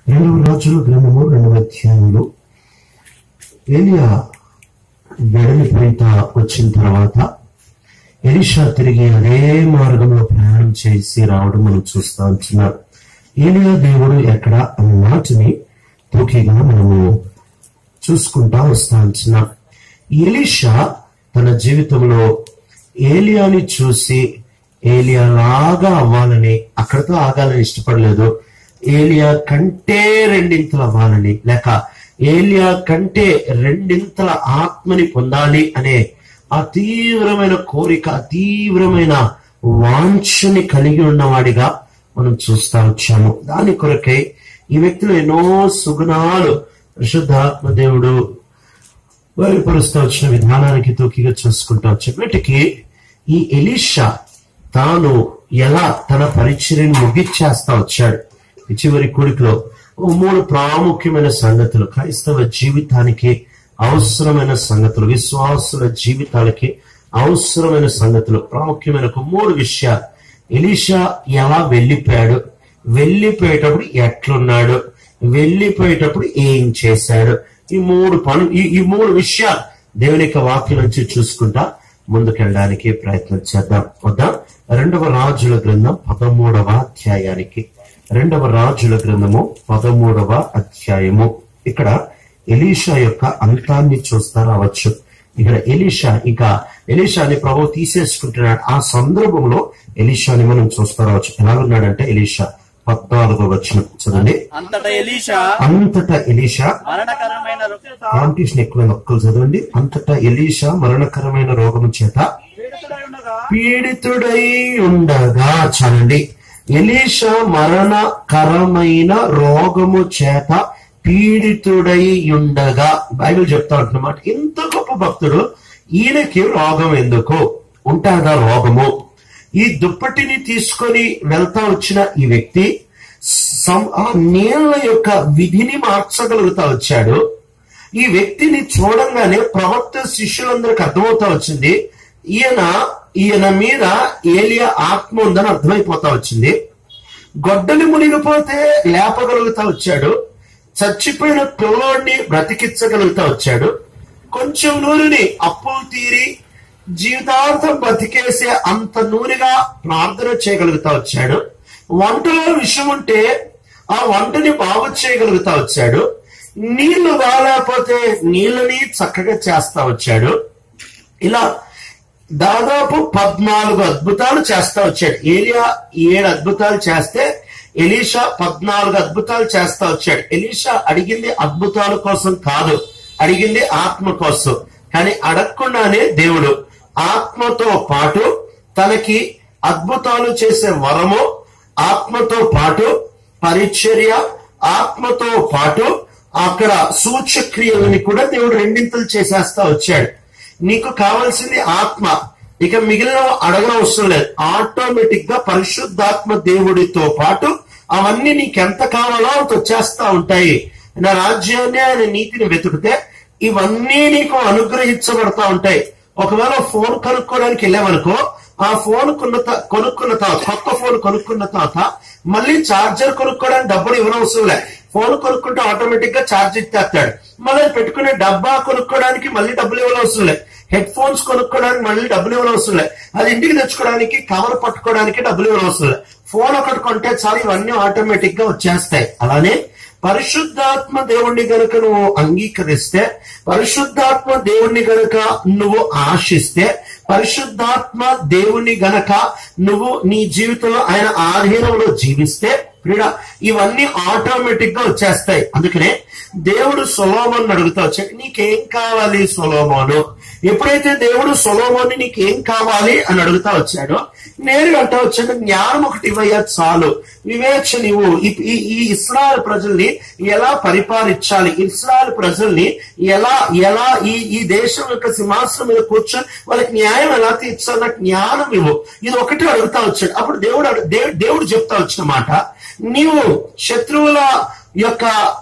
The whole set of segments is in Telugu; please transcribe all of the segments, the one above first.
రెండవ రాజుల గ్రంథము 2వ అధ్యాయంలో ఏలియా వెడలిపోయిట వచ్చిన తర్వాత ఎలీషా తిరిగి అదే మార్గంలో ప్రయాణం చేసి రావడం మనం చూస్తా ఉంటున్నాం. ఏలియా దేవుడు ఎక్కడ అన్న మాటని తూకీగా మనము చూసుకుంటా వస్తా ఉంటున్నాం. ఎలీషా తన జీవితంలో ఏలియాని చూసి ఏలియాలాగా అవ్వాలని, అక్కడితో ఆగాలని ఇష్టపడలేదు. ఏలియా కంటే రెండింతలు అవ్వాలని, లేక ఏలియా కంటే రెండింతల ఆత్మని పొందాలి అనే ఆ తీవ్రమైన కోరిక, తీవ్రమైన వాంఛని కలిగి ఉన్నవాడిగా మనం చూస్తా వచ్చాము. దాని కొరకై ఈ వ్యక్తిలో ఎన్నో సుగుణాలు పరిశుద్ధాత్మ దేవుడు బయలుపరుస్తూ వచ్చిన విధానానికి తూకిగా చూసుకుంటా వచ్చాం. వీటికి ఈ ఎలీషా తాను ఎలా తన పరిచర్యను ముగిచ్చేస్తా వచ్చాడు. ఈ చివరి కూడికలో 3 ప్రాముఖ్యమైన సంగతులు, క్రైస్తవ జీవితానికి అవసరమైన సంగతులు, విశ్వాసుల జీవితాలకి అవసరమైన సంగతులు, ప్రాముఖ్యమైన 3 విషయాలు. ఎలీషా ఎలా వెళ్ళిపోయాడు, వెళ్ళిపోయేటప్పుడు ఎట్లున్నాడు, వెళ్ళిపోయేటప్పుడు ఏం చేశాడు, ఈ 3 విషయాలు దేవుని యొక్క వాక్యం నుంచి చూసుకుంటా ముందుకెళ్ళడానికి ప్రయత్నం చేద్దాం. వద్దాం 2వ రాజుల గ్రంథం 13వ అధ్యాయానికి. 2వ రాజుల గ్రంథము 13వ అధ్యాయము. ఇక్కడ ఎలీషా యొక్క అంతాన్ని చూస్తా రావచ్చు. ఇక్కడ ఎలీషాని ప్రభువు తీసేసుకుంటున్నాడు. ఆ సందర్భంలో ఎలీషాని మనం చూస్తా రావచ్చు. ఎలా ఉన్నాడంటే ఎలీషా 14వ వచనం చదవండి. అంతటా ఎలీషా కాంపిటీషన్ ఎక్కువైన ఒక్కరు చదవండి. అంతటా ఎలీషా మరణకరమైన రోగము చేత పీడితుడై ఉండగా, చదండి. ఎలీషా మరణకరమైన రోగము చేత పీడితుడై ఉండగా. బైబిల్ చెప్తా ఉంటున్నమాట. ఇంత గొప్ప భక్తుడు, ఈయనకి రోగం ఎందుకు ఉంటాగా రోగము? ఈ దుప్పటిని తీసుకొని వెళ్తా వచ్చిన ఈ వ్యక్తి ఆ నీళ్ల యొక్క విధిని మార్చగలుగుతా వచ్చాడు. ఈ వ్యక్తిని చూడంగానే ప్రవక్త శిష్యులందరికి అర్థమవుతా వచ్చింది, ఈయన మీద ఏలియా ఆత్మ ఉందని అర్థమైపోతా వచ్చింది. గొడ్డలి మునిగిపోతే లేపగలుగుతా వచ్చాడు. చచ్చిపోయిన పిల్లోడిని బ్రతికించగలుగుతా వచ్చాడు. కొంచెం నూనెని అప్పులు తీరి జీవితాంతం బతికేసే అంత నూనెగా ప్రార్థన చేయగలుగుతా వచ్చాడు. వంటలో విషయం ఉంటే ఆ వంటని బాగు చేయగలుగుతా వచ్చాడు. నీళ్లు బాగాలేకపోతే నీళ్ళని చక్కగా చేస్తా వచ్చాడు. ఇలా దాదాపు 14 అద్భుతాలు చేస్తా వచ్చాడు. ఏలియా 7 అద్భుతాలు చేస్తే ఎలీషా 14 అద్భుతాలు చేస్తా వచ్చాడు. ఎలీషా అడిగింది అద్భుతాల కోసం కాదు, అడిగింది ఆత్మ కోసం. కానీ అడగకుండానే దేవుడు ఆత్మతో పాటు తనకి అద్భుతాలు చేసే వరము, ఆత్మతో పాటు పరిచర్య, ఆత్మతో పాటు అక్కడ సూచక్రియలని కూడా దేవుడు రెండింతలు చేసేస్తా వచ్చాడు. నీకు కావాల్సింది ఆత్మ, ఇక మిగిలిన అడగనవసరం లేదు. ఆటోమేటిక్ గా పరిశుద్ధాత్మ దేవుడితో పాటు అవన్నీ నీకెంత కావాలో అంత వచ్చేస్తా ఉంటాయి. నా రాజ్యాన్ని, ఆయన నీతిని వెతుకుతే ఇవన్నీ నీకు అనుగ్రహించబడతా ఉంటాయి. ఒకవేళ ఫోన్ కొనుక్కోవడానికి వెళ్ళామనుకో, ఆ ఫోన్ కొనుక్కున్న తర్వాత, కొత్త ఫోన్ కొనుక్కున్న తర్వాత మళ్ళీ ఛార్జర్ కొనుక్కోవడానికి డబ్బులు ఇవ్వనవసరం లే. ఫోన్ కొనుక్కుంటే ఆటోమేటిక్ గా ఛార్జ్ ఇచ్చేస్తాడు. మళ్ళీ పెట్టుకునే డబ్బా కొనుక్కోవడానికి మళ్ళీ డబ్బులు ఇవ్వనవసరం లే. హెడ్ ఫోన్స్ కొనుక్కోవడానికి మళ్ళీ డబ్బులు ఇవ్వనవసరం లే. అది ఇంటికి తెచ్చుకోవడానికి, కవర్ పట్టుకోవడానికి డబ్బులు ఇవ్వనవసరం లే. ఫోన్ ఒకటి కొంటే చాలు, ఇవన్నీ ఆటోమేటిక్ గా వచ్చేస్తాయి. అలానే పరిశుద్ధాత్మ దేవుణ్ణి గనుక నువ్వు అంగీకరిస్తే, పరిశుద్ధాత్మ దేవుణ్ణి గనుక నువ్వు ఆశిస్తే, పరిశుద్ధాత్మ దేవుణ్ణి గనక నువ్వు నీ జీవితంలో ఆయన ఆధీనంలో జీవిస్తే ఇవన్నీ ఆటోమేటిక్ గా వచ్చేస్తాయి. అందుకనే దేవుడు సొలొమోను అడుగుతా వచ్చాడు, నీకేం కావాలి సొలొమోను? ఎప్పుడైతే దేవుడు సొలొమోను నీకేం కావాలి అని అడుగుతా వచ్చాడో, నేరుగా అంటా వచ్చాడు, జ్ఞానం ఒకటి ఇవ్వయ్యా చాలు, వివేచన ఇవ్వు. ఈ ఇశ్రాయేలు ప్రజల్ని ఎలా పరిపాలించాలి, ఇశ్రాయేలు ప్రజల్ని ఎలా ఈ దేశం యొక్క సింహాసనం మీద కూర్చొని వాళ్ళకి న్యాయం ఎలా తీర్చాలి, నాకు జ్ఞానం ఇవ్వు. ఇది ఒకటి అడుగుతా వచ్చాడు. అప్పుడు దేవుడు చెప్తా వచ్చిన మాట, నీవు శత్రువుల యొక్క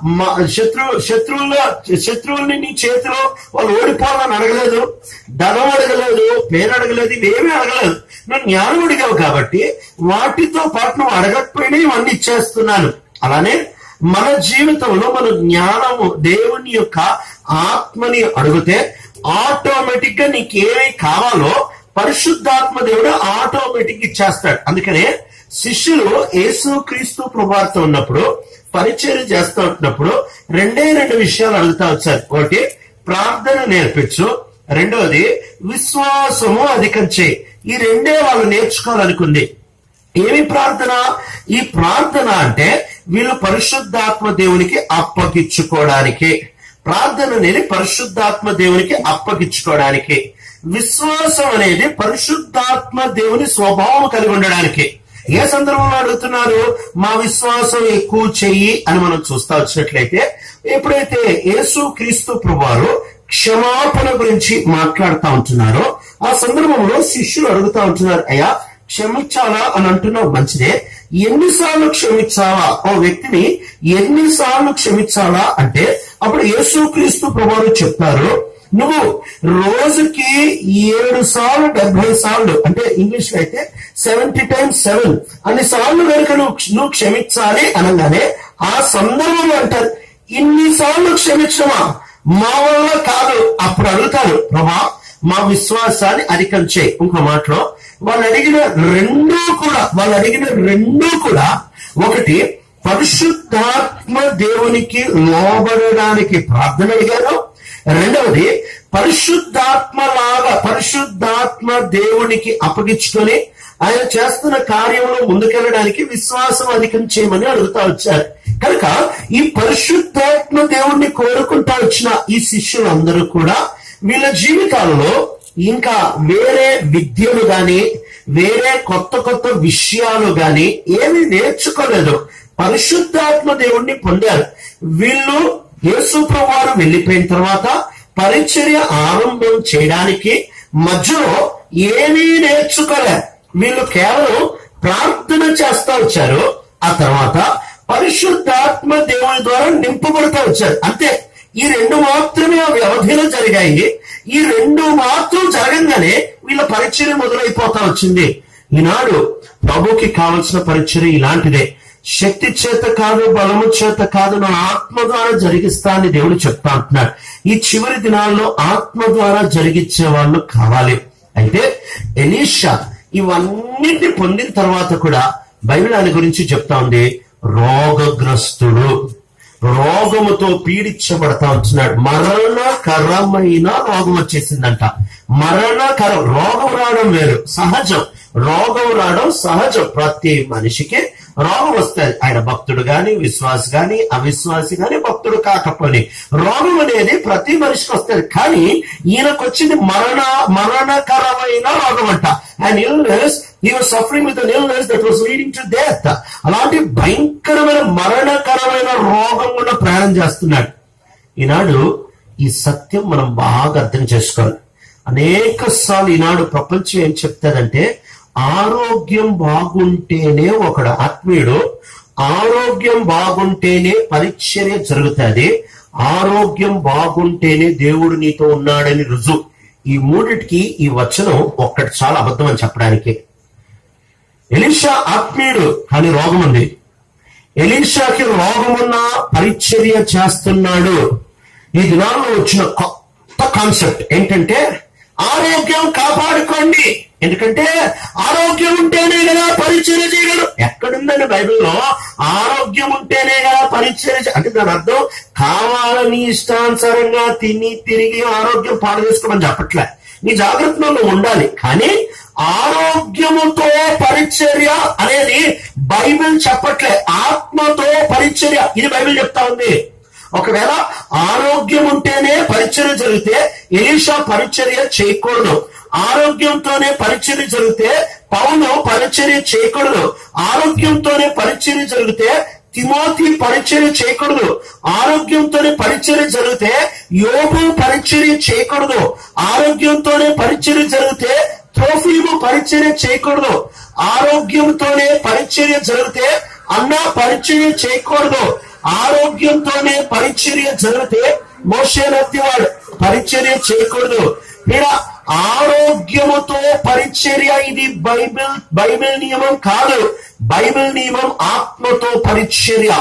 శత్రువుల్ని నీ చేతిలో వాళ్ళు ఓడిపోవాలని అడగలేదు, ధనం అడగలేదు, పేరు అడగలేదు, ఇవేమీ అడగలేదు. నువ్వు జ్ఞానం అడిగావు కాబట్టి వాటితో పాటు నువ్వు అడగకపోయినా ఇవన్నీ ఇచ్చేస్తున్నాను. అలానే మన జీవితంలో మన జ్ఞానము దేవుని యొక్క ఆత్మని అడిగితే ఆటోమేటిక్ గా నీకేమీ కావాలో పరిశుద్ధాత్మ దేవుడు ఆటోమేటిక్ ఇచ్చేస్తాడు. అందుకనే శిష్యులు యేసుక్రీస్తు ప్రభువారితో ఉన్నప్పుడు పరిచర్య చేస్తూ ఉంటున్నప్పుడు రెండు విషయాలు అడుగుతా వచ్చారు. ఒకటి, ప్రార్థన నేర్పించు, రెండవది విశ్వాసము అధికం చేయి. ఈ రెండే వాళ్ళు నేర్చుకోవాలనుకుంది. ఏమి ప్రార్థన? ఈ ప్రార్థన అంటే వీళ్ళు పరిశుద్ధాత్మ దేవునికి అప్పగించుకోవడానికి. ప్రార్థన అనేది పరిశుద్ధాత్మ దేవునికి అప్పగించుకోవడానికి. విశ్వాసం అనేది పరిశుద్ధాత్మ దేవుని స్వభావం కలిగి ఉండడానికి. ఏ సందర్భంలో అడుగుతున్నారు? మా విశ్వాసం ఎక్కువ చెయ్యి అని మనం చూస్తా వచ్చినట్లయితే, ఎప్పుడైతే యేసుక్రీస్తు ప్రభువారు క్షమాపణ గురించి మాట్లాడుతూ ఉంటున్నారో ఆ సందర్భంలో శిష్యులు అడుగుతా ఉంటున్నారు, అయ్యా క్షమించాలా అని అంటున్నావు, మంచిదే, ఎన్నిసార్లు క్షమించాలా? ఓ వ్యక్తిని ఎన్నిసార్లు క్షమించాలా అంటే అప్పుడు యేసుక్రీస్తు ప్రభువారు చెప్తారు, నువ్వు రోజుకి 7 సార్లు 70 సార్లు, అంటే ఇంగ్లీష్ లో అయితే 70 times 7 అన్ని సార్లు కనుక నువ్వు క్షమించాలి అనగానే ఆ సందర్భంలో అంటారు, ఇన్నిసార్లు క్షమించమా? మా వల్ల కాదు. అప్పుడు అడుగుతారు, ప్రభా మా విశ్వాసాన్ని అధికం చేయి. ఇంకో మాటలో వాళ్ళు అడిగిన రెండూ కూడా ఒకటి, పరిశుద్ధాత్మ దేవునికి లోబడడానికి ప్రార్థన అడిగారు. రెండవది, పరిశుద్ధాత్మ దేవునికి అప్పగించుకొని ఆయన చేస్తున్న కార్యంలో ముందుకెళ్ళడానికి విశ్వాసం అధికం చేయమని అడుగుతా వచ్చారు. కనుక ఈ పరిశుద్ధాత్మ దేవుణ్ణి కోరుకుంటా వచ్చిన ఈ శిష్యులందరూ కూడా వీళ్ళ జీవితాలలో ఇంకా వేరే విద్యలు గాని వేరే కొత్త విషయాలు గాని ఏమీ నేర్చుకోలేదు. పరిశుద్ధాత్మ దేవుణ్ణి పొందారు. వీళ్ళు యేసు ప్రభువారు వెళ్ళిపోయిన తర్వాత పరిచర్య ఆరంభం చేయడానికి మధ్యలో ఏమీ నేర్చుకోలేదు. వీళ్ళు కేవలం ప్రార్థన చేస్తా వచ్చారు. ఆ తర్వాత పరిశుద్ధాత్మ దేవుని ద్వారా నింపబడుతూ వచ్చారు. అంతే. ఈ రెండు మాత్రమే ఆ వ్యవధిలో జరిగాయి. ఈ రెండు మాత్రం జరగంగానే వీళ్ళ పరిచర్య మొదలైపోతా వచ్చింది. ఈనాడు ప్రభుకి కావలసిన పరిచర్య ఇలాంటిదే. శక్తి చేత కాదు, బలము చేత కాదు, నా ఆత్మ ద్వారా జరిగిస్తా అని దేవుడు చెప్తా అంటున్నాడు. ఈ చివరి దినాల్లో ఆత్మ ద్వారా జరిగించే వాళ్ళు కావాలి. అయితే ఎలీషా ఇవన్నిటిని పొందిన తర్వాత కూడా బైబిల్ ఆయన గురించి చెప్తా ఉంది, రోగగ్రస్తుడు, రోగముతో పీడించబడతా ఉంటున్నాడు. మరణకరమైన రోగం వచ్చేసిందంట. రోగం రావడం వేరు, సహజం. రోగం రావడం సహజం. ప్రతి మనిషికి రోగం వస్తుంది. ఆయన భక్తుడు గాని, విశ్వాసి గాని, అవిశ్వాసి గాని, భక్తుడు కాకపోని రోగం అనేది ప్రతి మనిషికి వస్తుంది. కానీ ఈయనకొచ్చింది మరణకరమైన రోగం అంట. And illness, he was suffering with an illness that was leading to death. అలాంటి భయంకరమైన మరణకరమైన రోగం కూడా ప్రయాణం చేస్తున్నాడు. ఈనాడు ఈ సత్యం మనం బాగా అర్థం చేసుకోవాలి. అనేక సార్లు ఈనాడు ప్రపంచం ఏం చెప్తాదంటే, ఆరోగ్యం బాగుంటేనే ఒకడు ఆత్మీయుడు, ఆరోగ్యం బాగుంటేనే పరిచర్య జరుగుతుంది, ఆరోగ్యం బాగుంటేనే దేవుడు నీతో ఉన్నాడని రుజువు. ఈ మూడిటికి ఈ వచనం ఒక్కటి చాలా అబద్ధం అని చెప్పడానికి. ఎలీషా ఆత్మీయుడు కానీ రోగం ఉంది. ఎలీషాకి రోగమున్నా పరిచర్య చేస్తున్నాడు. ఈ దినాల్లో వచ్చిన కొత్త కాన్సెప్ట్ ఏంటంటే, ఆరోగ్యం కాపాడుకోండి. ఎందుకంటే ఆరోగ్యం ఉంటేనే కదా పరిచర్య చేయగలరు. ఎక్కడుందండి బైబిల్లో ఆరోగ్యం ఉంటేనే కదా పరిచర్య? అంటే దాని అర్థం కావాలని ఇష్టానుసారంగా తిరిగి ఆరోగ్యం పాడు చేసుకోమని చెప్పట్లే. నీ జాగ్రత్తలో ఉండాలి. కానీ ఆరోగ్యముతో పరిచర్య అనేది బైబిల్ చెప్పట్లే. ఆత్మతో పరిచర్య ఇది బైబిల్ చెప్తా ఉంది. ఒకవేళ ఆరోగ్యం ఉంటేనే పరిచర్య జరిగితే ఎలీషా పరిచర్య చేయకూడదు. ఆరోగ్యంతోనే పరిచర్య జరిగితే పౌలు పరిచర్య చేయకూడదు. ఆరోగ్యంతోనే పరిచర్య జరిగితే తిమోతి పరిచర్య చేయకూడదు. ఆరోగ్యంతోనే పరిచర్య జరిగితే యోబు పరిచర్య చేయకూడదు. ఆరోగ్యంతోనే పరిచర్య జరిగితే త్రోఫీము పరిచర్య చేయకూడదు. ఆరోగ్యంతోనే పరిచర్య జరిగితే అన్న పరిచర్య చేయకూడదు. ఆరోగ్యంతోనే పరిచర్య జరిగితే మోషే నత్తివాడు పరిచర్య చేయకూడదు. ఇలా ఆరోగ్యముతో పరిచర్య ఇది బైబిల్ నియమం కాదు. బైబిల్ నియమం ఆత్మతో పరిచర్య.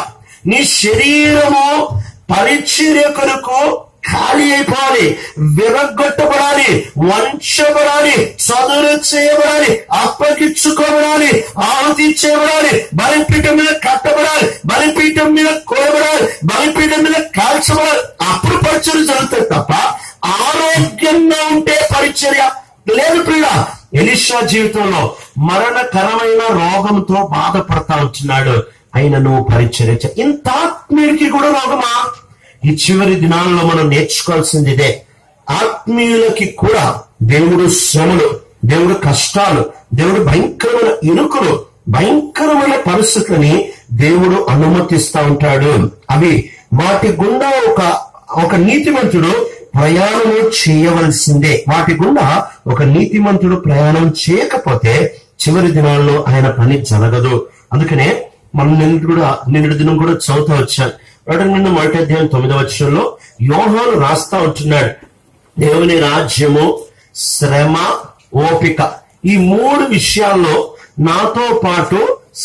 నీ శరీరము పరిచర్య కొరకు ఖాళీ అయిపోవాలి, విరగొట్టబడాలి, వంచబడాలి, చదురు చేయబడాలి, అప్పగించుకోబడాలి, ఆహుతి చేయబడాలి, బలిపీఠం మీద కట్టబడాలి, బలిపీఠం మీద కోయబడాలి, బలిపీఠం మీద కాల్చబడాలి. అప్పుడు పరిచర్య జరుగుతుంది తప్ప ఆరోగ్యంగా ఉంటే పరిచర్య లేదు. ప్రియ, ఎలీషా జీవితంలో మరణకరమైన రోగంతో బాధపడతా ఉంటున్నాడు. అయినను పరిచర్య. ఇంత ఆత్మీయుడికి కూడా రోగమా? ఈ చివరి దినాల్లో మనం నేర్చుకోవాల్సింది ఇదే. ఆత్మీయులకి కూడా దేవుడు శ్రమలు, దేవుడు కష్టాలు, దేవుడు భయంకరమైన ఇరుకులు, భయంకరమైన పరిస్థితులని దేవుడు అనుమతిస్తూ ఉంటాడు. అవి వాటి గుండా ఒక నీతిమంతుడు ప్రయాణము చేయవలసిందే. వాటి గుండా ఒక నీతిమంతుడు ప్రయాణం చేయకపోతే చివరి దినాల్లో ఆయన పని జరగదు. అందుకనే మనం నిన్నటి దినం కూడా చదువుతా వచ్చాను. 1 అధ్యాయం 9వ వచనంలో యోహాను రాస్తా ఉంటున్నాడు, దేవుని రాజ్యము, శ్రమ, ఓపిక, ఈ 3 విషయాల్లో నాతో పాటు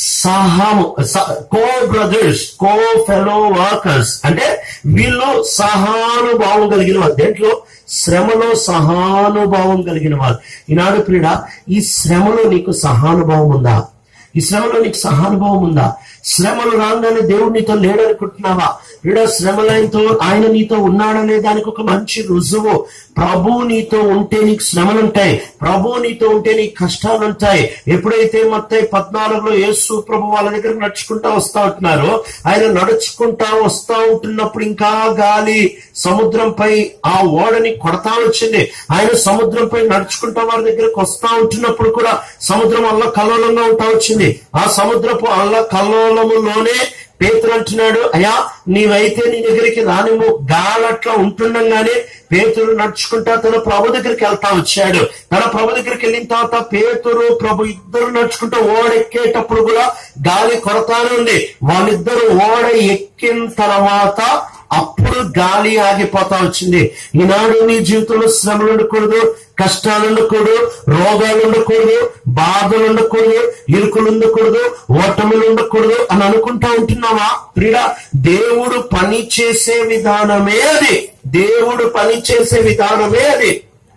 co brothers, co fellow workers, అంటే వీళ్ళు సహానుభావం కలిగిన వాళ్ళు. దేంట్లో? శ్రమలో సహానుభావం కలిగిన వాళ్ళు. ఈనాడు ప్రియుడా, ఈ శ్రమలో నీకు సహానుభావం ఉందా? ఈ శ్రమలో నీకు సహానుభావం ఉందా? శ్రమలు రాగానే దేవుడు నీతో లేడనుకుంటున్నావా? వీడ శ్రమలతో ఆయన నీతో ఉన్నాడనే దానికి ఒక మంచి రుజువు. ప్రభు నీతో ఉంటే నీకు శ్రమలుంటాయి, ప్రభు నీతో ఉంటే నీకు కష్టాలుంటాయి. ఎప్పుడైతే మత్తయి 14లో యేసు ప్రభు వాళ్ళ దగ్గర నడుచుకుంటా వస్తా ఉంటున్నారో, ఆయన నడుచుకుంటా వస్తా ఉంటున్నప్పుడు ఇంకా గాలి సముద్రంపై ఆ ఓడని కొడతా వచ్చింది. ఆయన సముద్రంపై నడుచుకుంటా వారి దగ్గరకు వస్తా ఉంటున్నప్పుడు కూడా సముద్రం అల్ల కల్లోలంగా ఉంటా వచ్చింది. ఆ సముద్రపు అల్ల కల్లోలములోనే పేతురు అంటున్నాడు, అయ్యా నీవైతే నీ దగ్గరికి రానిము. గాలట్లా ఉంటుండగానే పేతురు నడుచుకుంటా తన ప్రభు దగ్గరికి వెళ్తా వచ్చాడు. తన ప్రభు దగ్గరికి వెళ్ళిన తర్వాత పేతురు ప్రభు ఇద్దరు నడుచుకుంటూ ఓడెక్కేటప్పుడు కూడా గాలి కొరతానే ఉంది. వాళ్ళిద్దరు ఓడ ఎక్కిన తర్వాత అప్పుడు గాలి ఆగిపోతా వచ్చింది. ఈనాడు నీ జీవితంలో శ్రమలు ఉండకూడదు, కష్టాలు ఉండకూడదు, రోగాలు ఉండకూడదు, బాధలు ఉండకూడదు, ఇరుకులు ఉండకూడదు, ఓటములు ఉండకూడదు అని అనుకుంటా ఉంటున్నావా? ప్రియుడా, దేవుడు పని చేసే విధానమే అది. దేవుడు పని చేసే విధానమే అది.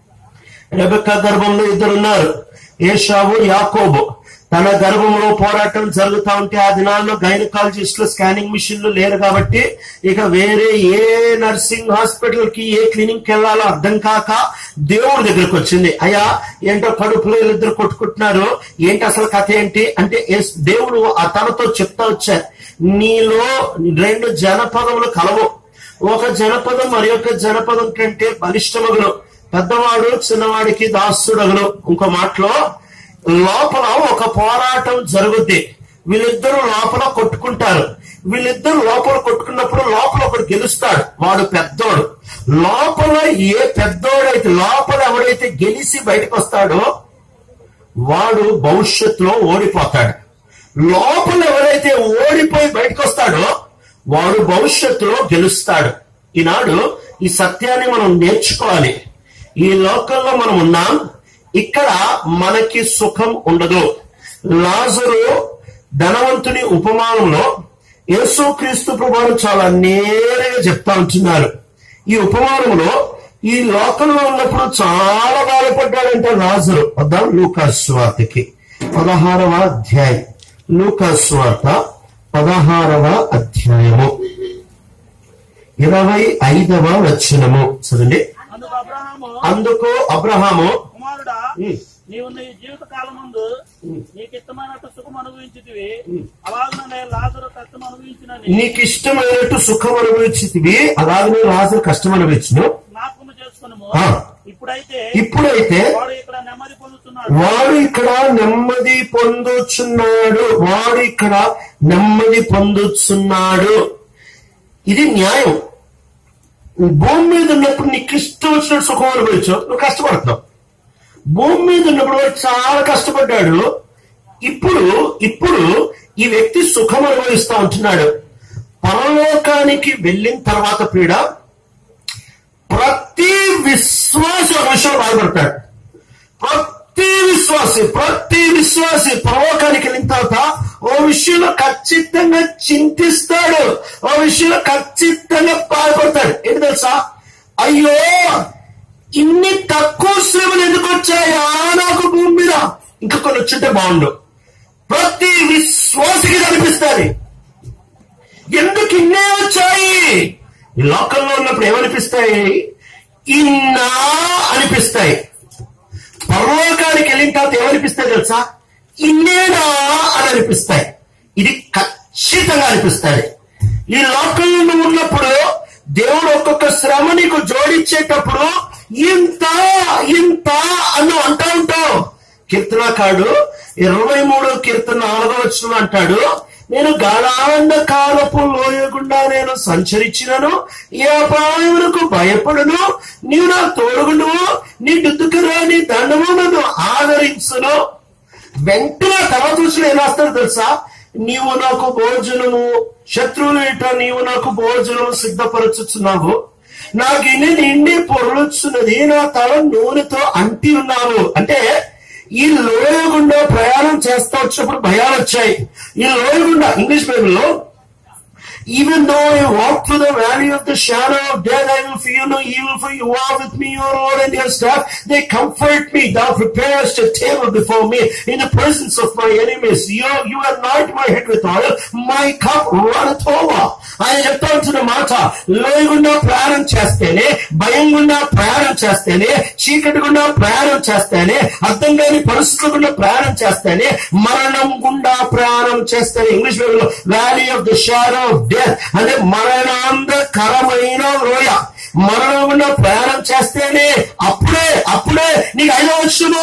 రెబెక్కా గర్భంలో 2 ఉన్నారు, ఏశావు, యాకోబు. తన గర్భంలో పోరాటం జరుగుతా ఉంటే ఆ దినాల్లో గైనకాలజిస్టులు, స్కానింగ్ మిషన్లు లేరు కాబట్టి ఇక వేరే ఏ నర్సింగ్ హాస్పిటల్ కి, ఏ క్లినిక్ కి వెళ్లాలో అర్థం కాక దేవుడి దగ్గరకు వచ్చింది. అయ్యా ఏంటో కడుపులో వీళ్ళిద్దరు కొట్టుకుంటున్నారు, ఏంటి అసలు కథ ఏంటి అంటే దేవుడు తనతో చెప్తా వచ్చారు, నీలో 2 జనపదములు కలవు. ఒక జనపదం మరి ఒక జనపదం కంటే బలిష్టమగును, పెద్దవాడు చిన్నవాడికి దాసుడగును. ఇంకో మాటలో లోపల ఒక పోరాటం జరుగుద్ది. వీళ్ళిద్దరూ లోపల కొట్టుకుంటారు. వీళ్ళిద్దరు లోపల కొట్టుకున్నప్పుడు లోపల ఒకడు గెలుస్తాడు, వాడు పెద్దోడు. లోపల ఏ పెద్దోడైతే, లోపల ఎవడైతే గెలిచి బయటకు వస్తాడో వాడు భవిష్యత్తులో ఓడిపోతాడు. లోపల ఎవరైతే ఓడిపోయి బయటకు వస్తాడో వాడు భవిష్యత్తులో గెలుస్తాడు. ఈనాడు ఈ సత్యాన్ని మనం నేర్చుకోవాలి. ఈ లోకంలో మనం ఉన్నాం, ఇక్కడ మనకి సుఖం ఉండదు. లాజరు ధనవంతుని ఉపమానంలో యేసుక్రీస్తు ప్రభువు చాలా నేరుగా చెప్తా ఉంటున్నారు. ఈ ఉపమానంలో ఈ లోకంలో ఉన్నప్పుడు చాలా బాధపడ్డాడంటే లాజరు. వద్దాం లూకాసు సువార్తకి 16వ అధ్యాయం. లూకాసు సువార్త 16వ అధ్యాయము 25వ వచనము చదండి. అందుకు అబ్రహాము, కుమారుడా, నీవు నీ జీవిత కాలం ముందు నీకు ఇష్టమైనట్టు సుఖం అనుభవించితివి, అలాగనే లాజరు కష్టం అనుభవించినని. నీకు ఇష్టమైనట్టు సుఖం అనుభవించితివి, అలాగనే లాజరు కష్టం అనుభవించును. జ్ఞాపకం చేసుకున్నాము. ఇప్పుడైతే వాడు ఇక్కడ నెమ్మది పొందుతున్నాడు. వాడు ఇక్కడ నెమ్మది పొందుతున్నాడు. ఇది న్యాయం. భూమి మీద ఉన్నప్పుడు నీకు ఇష్టం వచ్చినట్టు సుఖం అనుభవించు, నువ్వు కష్టపడుతున్నావు. భూమి మీద ఉన్నప్పుడు వాడు చాలా కష్టపడ్డాడు. ఇప్పుడు ఈ వ్యక్తి సుఖం అనుభవిస్తా ఉంటున్నాడు. పరలోకానికి వెళ్ళిన తర్వాత పీడ ప్రతి విశ్వాసి ఒక విషయం బాధపడతాడు. ప్రతి విశ్వాసి పరలోకానికి వెళ్ళిన తర్వాత ఓ విషయంలో ఖచ్చితంగా చింతిస్తాడు, ఓ విషయంలో ఖచ్చితంగా బాధపడతాడు. ఏంటి తెలుసా? అయ్యో ఇన్ని తక్కువ శ్రమలు ఎందుకు వచ్చాయా నాకు భూమి మీద, ఇంకా కొన్ని వచ్చుంటే బాగుండు. ప్రతి విశ్వాసికి అనిపిస్తుంది, ఎందుకు ఇన్నే వచ్చాయి. ఈ లోకంలో ఉన్నప్పుడు ఏమనిపిస్తాయి? ఇన్నా అనిపిస్తాయి. పరలోకానికి వెళ్ళిన తర్వాత ఏమనిపిస్తాయి తెలుసా? ఇన్నేనా అని అనిపిస్తాయి. ఇది ఖచ్చితంగా అనిపిస్తాయి. ఈ లోకంలో నువ్వు ఉన్నప్పుడు దేవుడు ఒక్కొక్క శ్రమ నీకు జోడించేటప్పుడు ఇంత ఇంత అని అంటూ ఉంటావు. కీర్తనకారుడు 23వ కీర్తన 4వ వచనం అంటాడు, నేను గాఢాంధకారపు లోయ గుండా నేను సంచరించినను ఏ అపాయమునకు భయపడును, నీవు నా తోడుగుండువు, నీ దుద్దుకరా నీ దండము నన్ను ఆదరించును. వెంటనే తర్వాత వచ్చిన ఏం రాస్తాడు తెలుసా? నీవు నాకు భోజనము, శత్రువులు ఇట నీవు నాకు భోజనము సిద్ధపరచుచున్నావు, నా గిన్నె నిండి పొరలుచున్నది, నా తల నూనెతో అంటి ఉన్నావు. అంటే ఈ లోయ గుండా ప్రయాణం చేస్తా వచ్చినప్పుడు భయాలు వచ్చాయి. ఈ లోయ గుండా ఇంగ్లీష్ బైబిల్లో even though I walk through the valley of the shadow of death, I will fear no evil, for you are with me, your rod and your staff, they comfort me. Thou preparest a table before me in the presence of my enemies. You anoint my head with oil, my cup runneth over. ఆయన చెప్తా ఉంటున్న మాట, లోయ గుండా ప్రయాణం చేస్తేనే, భయం గుండా ప్రయాణం చేస్తేనే, చీకటి గుండా ప్రయాణం చేస్తేనే, అర్థం కాని పరిస్థితుల గుండా ప్రయాణం చేస్తేనే, మరణం గుండా ప్రయాణం చేస్తేనే, ఇంగ్లీష్ బైబిల్లో valley of the shadow of death అంటే మరణాంధకరమైన లోయ, మరణం గుండా ప్రయాణం చేస్తేనే అప్పుడే నీకు 5వ వచనము.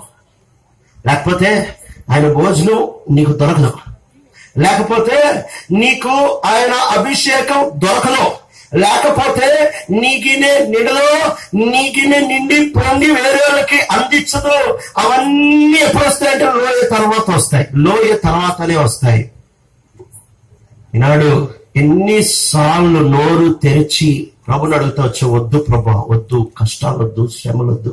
లేకపోతే ఆయన భోజనం నీకు దొరకదు, లేకపోతే నీకు ఆయన అభిషేకం దొరకదు, లేకపోతే నీకినే నిడలో నీకినే నిండి పొంగి వేరే వాళ్ళకి అందించదు. అవన్నీ ఎప్పుడు వస్తాయంటే లోయ తర్వాత వస్తాయి, లోయ తర్వాతనే వస్తాయి. ఈనాడు ఎన్నిసార్లు నోరు తెరిచి ప్రభుని అడుగుతా వచ్చే, వద్దు ప్రభా, వద్దు, కష్టాలు వద్దు, శ్రమలొద్దు.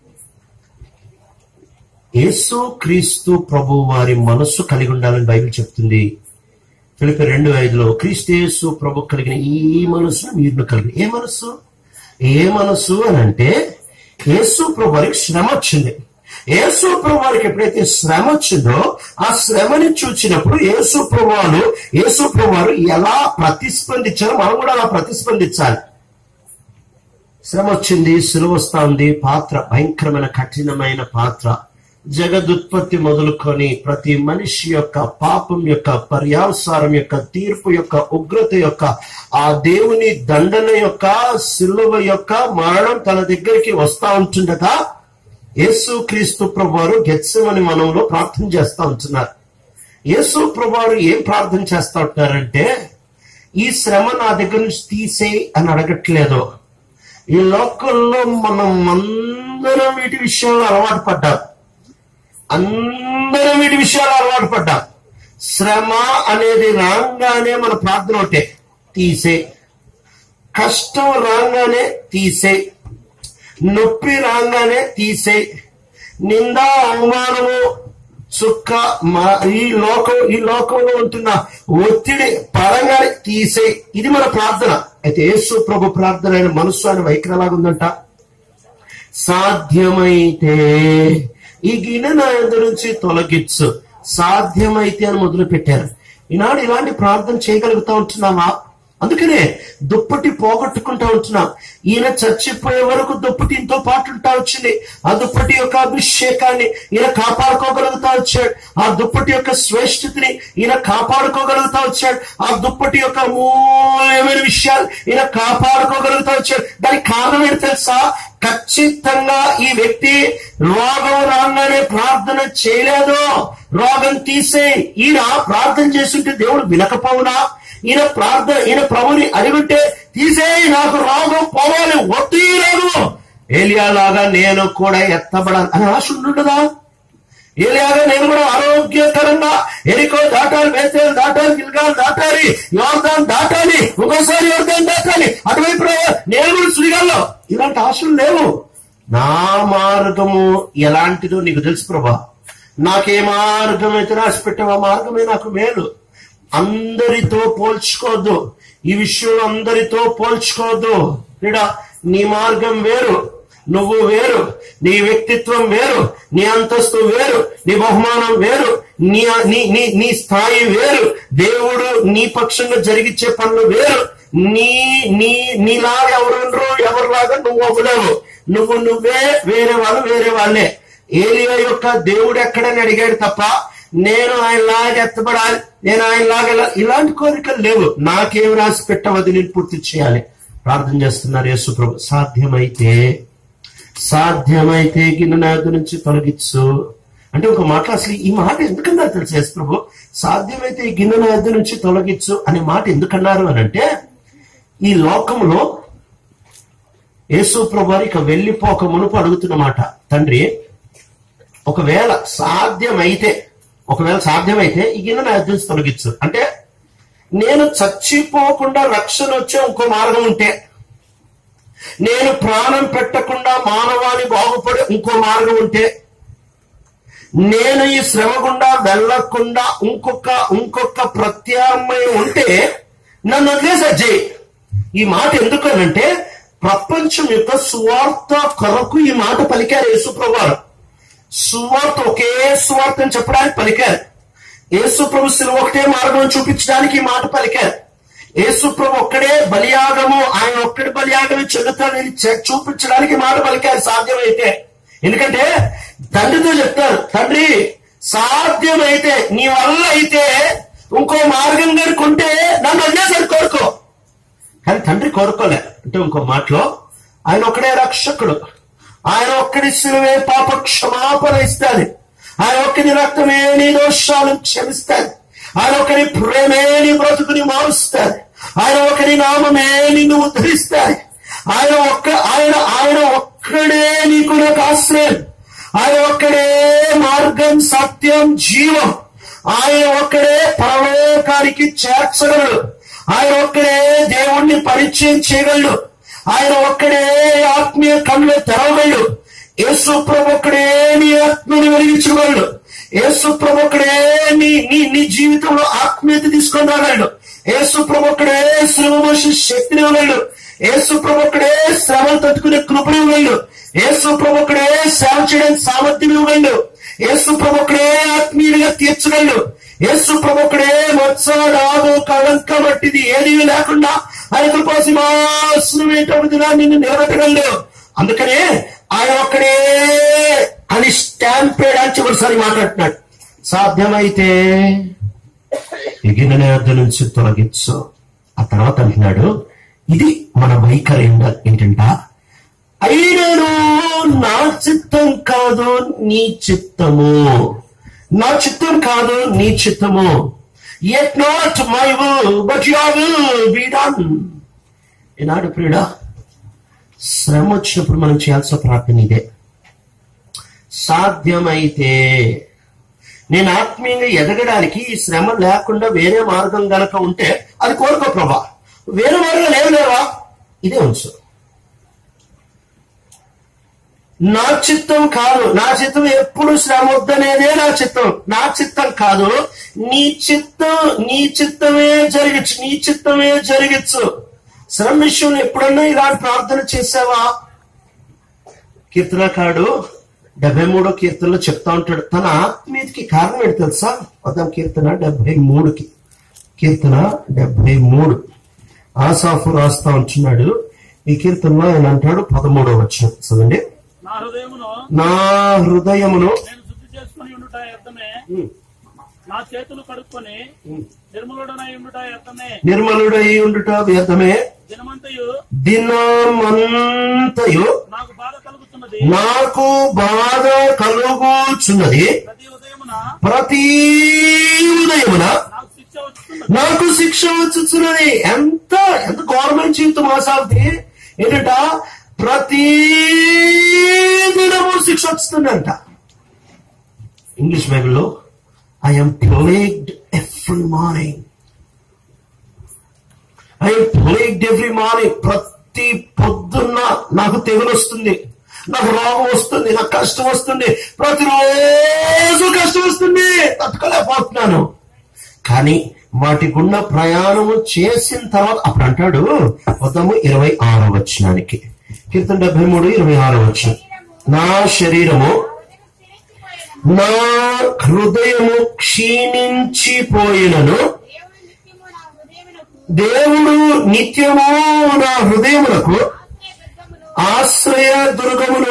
యేసు క్రీస్తు ప్రభు వారి మనస్సు కలిగి ఉండాలని బైబిల్ చెప్తుంది. ఫిలిప్పీ 2:5 క్రీస్తు యేసు ప్రభు కలిగిన ఈ మనస్సు మీరు కలిగిన ఏ మనస్సు అని అంటే, యేసు ప్రభు వారికి శ్రమ వచ్చింది. యేసు ప్రభు వారికి ఎప్పుడైతే శ్రమ వచ్చిందో ఆ శ్రమని చూచినప్పుడు యేసు ప్రభు వారు ఎలా ప్రతిస్పందించారో మనం కూడా అలా ప్రతిస్పందించాలి. శ్రమ వచ్చింది, సిలువ వస్తా ఉంది, పాత్ర భయంకరమైన కఠినమైన పాత్ర. జగదుత్పత్తి మొదలుకొని ప్రతి మనిషి యొక్క పాపం యొక్క పర్యావసారం యొక్క తీర్పు యొక్క ఉగ్రత యొక్క ఆ దేవుని దండన యొక్క సిలువ యొక్క మరణం తన దగ్గరికి వస్తా ఉంటుండగా యేసు క్రీస్తు ప్రభువారు గెత్సెమని వనంలో ప్రార్థన చేస్తా ఉంటున్నారు. యేసు ప్రభువారు ఏం ప్రార్థన చేస్తా ఉంటున్నారంటే, ఈ శ్రమ నా దగ్గర నుంచి తీసేయి అని అడగట్లేదు. ఈ లోకంలో మనం అందరం వీటి విషయాల్లో అలవాటు పడ్డాం. శ్రమ అనేది రాగానే మన ప్రార్థన ఒకటే, తీసే. కష్టం రాగానే తీసే, నొప్పి రాగానే తీసే, నింద అవమానము చుక్క ఈ లోకంలో ఉంటున్న ఒత్తిడి పరంగానే తీసే. ఇది మన ప్రార్థన. అయితే యేసు ప్రభు ప్రార్థన అయిన మనస్సు ఆయన వైఖరి ఎలాగుందంట, సాధ్యమైతే ఈ గిన్నె నా ఎదురు నుంచి తొలగించు, సాధ్యమైతే అని మొదలు పెట్టారు. ఈనాడు ఇలాంటి ప్రార్థన చేయగలుగుతా ఉంటున్నావా? అందుకనే దుప్పటి పోగొట్టుకుంటా ఉంటున్నాం. ఈయన చచ్చిపోయే వరకు దుప్పటి ఇంతో పాటు ఉంటా వచ్చింది. ఆ దుప్పటి యొక్క అభిషేకాన్ని ఈయన కాపాడుకోగలుగుతా వచ్చాడు. ఆ దుప్పటి యొక్క శ్రేష్ఠతని ఈయన కాపాడుకోగలుగుతా వచ్చాడు. ఆ దుప్పటి యొక్క మూల్యమైన విషయాలు ఈయన కాపాడుకోగలుగుతా వచ్చాడు. దానికి కారణం ఏంటి తెలుసా? ఖచ్చితంగా ఈ వ్యక్తి రోగం రాగానే ప్రార్థన చేయలేదు. రోగం తీసే ఈయన ప్రార్థన చేస్తుంటే దేవుడు వినకపోవునా? ఈయన ప్రభుని అడిగితే తీసేయి, నాకు రోగం పోవాలి, వద్దు ఈ రోగం. ఏలియాలాగా నేను కూడా ఎత్తబడాలి అని ఆశ ఉండదా? ఏలియాగా నేను కూడా ఆరోగ్యకరంగా ఎరికో దాటాలి, బేతేలు దాటాలి, గిల్గాల్ దాటాలి, యోర్దాన్ దాటాలి, ఒక్కోసారి యోర్దాన్ దాటాలి, అటువైపు నేను కూడా సుడిగాల్లో. ఇలాంటి ఆశలు లేవు. నా మార్గము ఎలాంటిదో నీకు తెలుసు ప్రభా. నాకే మార్గం అయితే రాసి పెట్టావు, ఆ మార్గమే నాకు మేలు. అందరితో పోల్చుకోవద్దు, ఈ విషయంలో అందరితో పోల్చుకోవద్దు. ఇక్కడ నీ మార్గం వేరు, నువ్వు వేరు, నీ వ్యక్తిత్వం వేరు, నీ అంతస్తు వేరు, నీ బహుమానం వేరు, నీ స్థాయి వేరు, దేవుడు నీ పక్షంగా జరిగించే పనులు వేరు. నీలాగా ఎవరిలాగా నువ్వు అవ్వలేవు. నువ్వే, వేరే వాళ్ళు వేరే వాళ్ళే. ఏలియా యొక్క దేవుడు ఎక్కడని అడిగాడు తప్ప నేను ఆయనలాగా ఎత్తబడాలి, నేను ఆయనలాగా ఇలాంటి కోరికలు లేవు. నాకేం రాసి పెట్టవద్దు, నేను పూర్తి చేయాలి. ప్రార్థన చేస్తున్నారు యేసు ప్రభు. సాధ్యమైతే గిన్నె నా యొద్ద నుంచి తొలగించు అంటే ఒక మాట, అసలు ఈ మాట ఎందుకన్నారు తెలుసు యేసు ప్రభు? సాధ్యమైతే ఈ గిన్నె నా యొద్ద నుంచి తొలగించు అనే మాట ఎందుకన్నారు అని అంటే, ఈ లోకంలో యేసు ప్రభు వారు ఇక వెళ్ళిపోక మునుపు అడుగుతున్న మాట, తండ్రి ఒకవేళ సాధ్యమైతే ఈ గిన్నె నా యొద్ద నుంచి తొలగించు అంటే, నేను చచ్చిపోకుండా రక్షణ వచ్చే ఇంకో మార్గం ఉంటే, నేను ప్రాణం పెట్టకుండా మానవాళి బాగుపడే ఇంకో మార్గం ఉంటే, నేను ఈ శ్రమ గుండా వెళ్లకుండా ఇంకొక ప్రత్యామ్నాయం ఉంటే నన్ను వదిలేసే. ఈ మాట ఎందుకనంటే, ప్రపంచం యొక్క సువార్త కొరకు ఈ మాట పలికారు యేసు ప్రభువారు. సువార్త ఒకే సువార్త అని చెప్పడానికి పలికారు. యేసు ప్రభు శిలువ ఒకటే మార్గం చూపించడానికి ఈ మాట పలికారు. యేసు ప్రభు ఒక్కడే బలియాగము, ఆయన ఒక్కడి బలియాగమే చెల్లుతానని చూపించడానికి మాట పలికారు సాధ్యమైతే. ఎందుకంటే తండ్రితో చెప్తారు, తండ్రి సాధ్యమైతే నీ వల్ల అయితే ఇంకో మార్గం కనుకుంటే నన్ను వదిలేసరి కోరుకో. కానీ తండ్రి కోరుకోలే. అంటే ఇంకో మాటలో ఆయన ఒక్కడే రక్షకుడు, ఆయన ఒక్కడి శిలువే పాప క్షమాపణ ఇస్తాడు, ఆయన ఒక్కడి రక్తమే నీ దోషాలు క్షమిస్తాడు, ఆయన ఒకరి ప్రేమే నీ బ్రతుకుని మారుస్తాడు, ఆయన ఒకరి నామమే నిన్ను ఉద్ధరిస్తాడు, ఆయన ఒక్కడే నీకు నాకు ఆశ్రయం, ఆయన ఒక్కడే మార్గం సత్యం జీవం, ఆయన ఒక్కడే పరలోకానికి చేర్చగలడు, ఆయన ఒక్కడే దేవుణ్ణి పరిచయం చేయగలడు, ఆయన ఒక్కడే ఆత్మీయ కళ్ళు తెరవగలడు. యేసు ప్రభు ఒక్కడే నీ ఆత్మని వెలిగించగలడు. యేసు ప్రభు ఒక్కడే నీ జీవితంలో ఆత్మీయత తీసుకొని రాగలడు. యేసు ప్రభు ఒక్కడే శ్రమ మోసే శక్తిని ఇవ్వగలడు. యేసు ప్రభు ఒక్కడే శ్రమలు తట్టుకునే కృపను ఇవ్వగలడు. యేసు ప్రభు ఒక్కడే సేవ చేయడానికి సామర్థ్యం ఇవ్వగలడు. యేసు ప్రభు ఒక్కడే ఆత్మీయులుగా తీర్చగలడు. యేసు ప్రభు ఒక్కడే మత్సరాదు కళంకం వంటిది ఏదీ లేకుండా ఆయన కృపాసింహాసనం నిన్ను నిలబెట్టగలడు. అందుకనే ఆయన ఒక్కడే అని స్టాంప్ వేయడానికి చివరిసారి మాట్లాడుతున్నాడు. సాధ్యమైతే ఈ గిన్నె యొద్ద నుంచి తొలగించు. ఆ తర్వాత అంటున్నాడు, ఇది మన వైఖరి ఏంటంట, అయినను నా చిత్తం కాదు నీ చిత్తము, నా చిత్తం కాదు నీ చిత్తము, yet not my will but your will be done. ఈనాడు ప్రియుడా, శ్రమ వచ్చినప్పుడు మనం చేయాల్సిన ప్రార్థన ఇదే. సాధ్యమైతే నేను ఆత్మీయంగా ఎదగడానికి ఈ శ్రమ లేకుండా వేరే మార్గం గనక ఉంటే అది కోరుకో ప్రభా. వేరే మార్గం లేవా, ఇదే ఉంచు. నా చిత్తం కాదు, నా చిత్తం ఎప్పుడు శ్రమ వద్దనేదే నా చిత్తం. నా చిత్తం కాదు, నీ చిత్తమే జరిగించు. శ్రమ విషయంలో ఎప్పుడన్నా ఇలాంటి ప్రార్థన చేసావా? కీర్తనకారుడు 73వ కీర్తనలో చెప్తా ఉంటాడు, తన ఆత్మీయతకి కారణం ఏంటి తెలుసా? వద్దాం కీర్తన 73కి. కీర్తన 73 ఆసాఫు రాస్తా ఉంటున్నాడు. ఈ కీర్తనలో ఆయన అంటాడు 13వ వచనం చదవండి. నా హృదయమును నేను శుద్ధి చేసుకుని ఉండుట వ్యర్థమే, నా చేతులు కడుక్కొని నిర్మలుడనై ఉండుట వ్యర్థమే, దినమంతయు నాకు బాధ కలుగుచున్నది, ప్రతి ఉదయమున నాకు శిక్ష వచ్చుచున్నది. ఎంత గవర్నమెంట్ జీవితం ఆసాది ఏంటంట, ప్రతి దినము శిక్ష వస్తుందంట. ఇంగ్లీష్ బైబిల్లో I am plagued every morning. ప్రతి పొద్దున్న నాకు తెగులు వస్తుంది. నాకు రోగం వస్తుంది, నాకు కష్టం వస్తుంది, ప్రతిరోజు కష్టం వస్తుంది, తట్టుకోలేకపోతున్నాను. కానీ వాటికున్న ప్రయాణము చేసిన తర్వాత అప్పుడు అంటాడు, వద్దాము 26వ వచనానికి, కీర్తన 73:26 వచనం. నా శరీరము నా హృదయము క్షీణించిపోయినను దేవుడు నిత్యము నా హృదయమునకు ఆశ్రయ దుర్గమును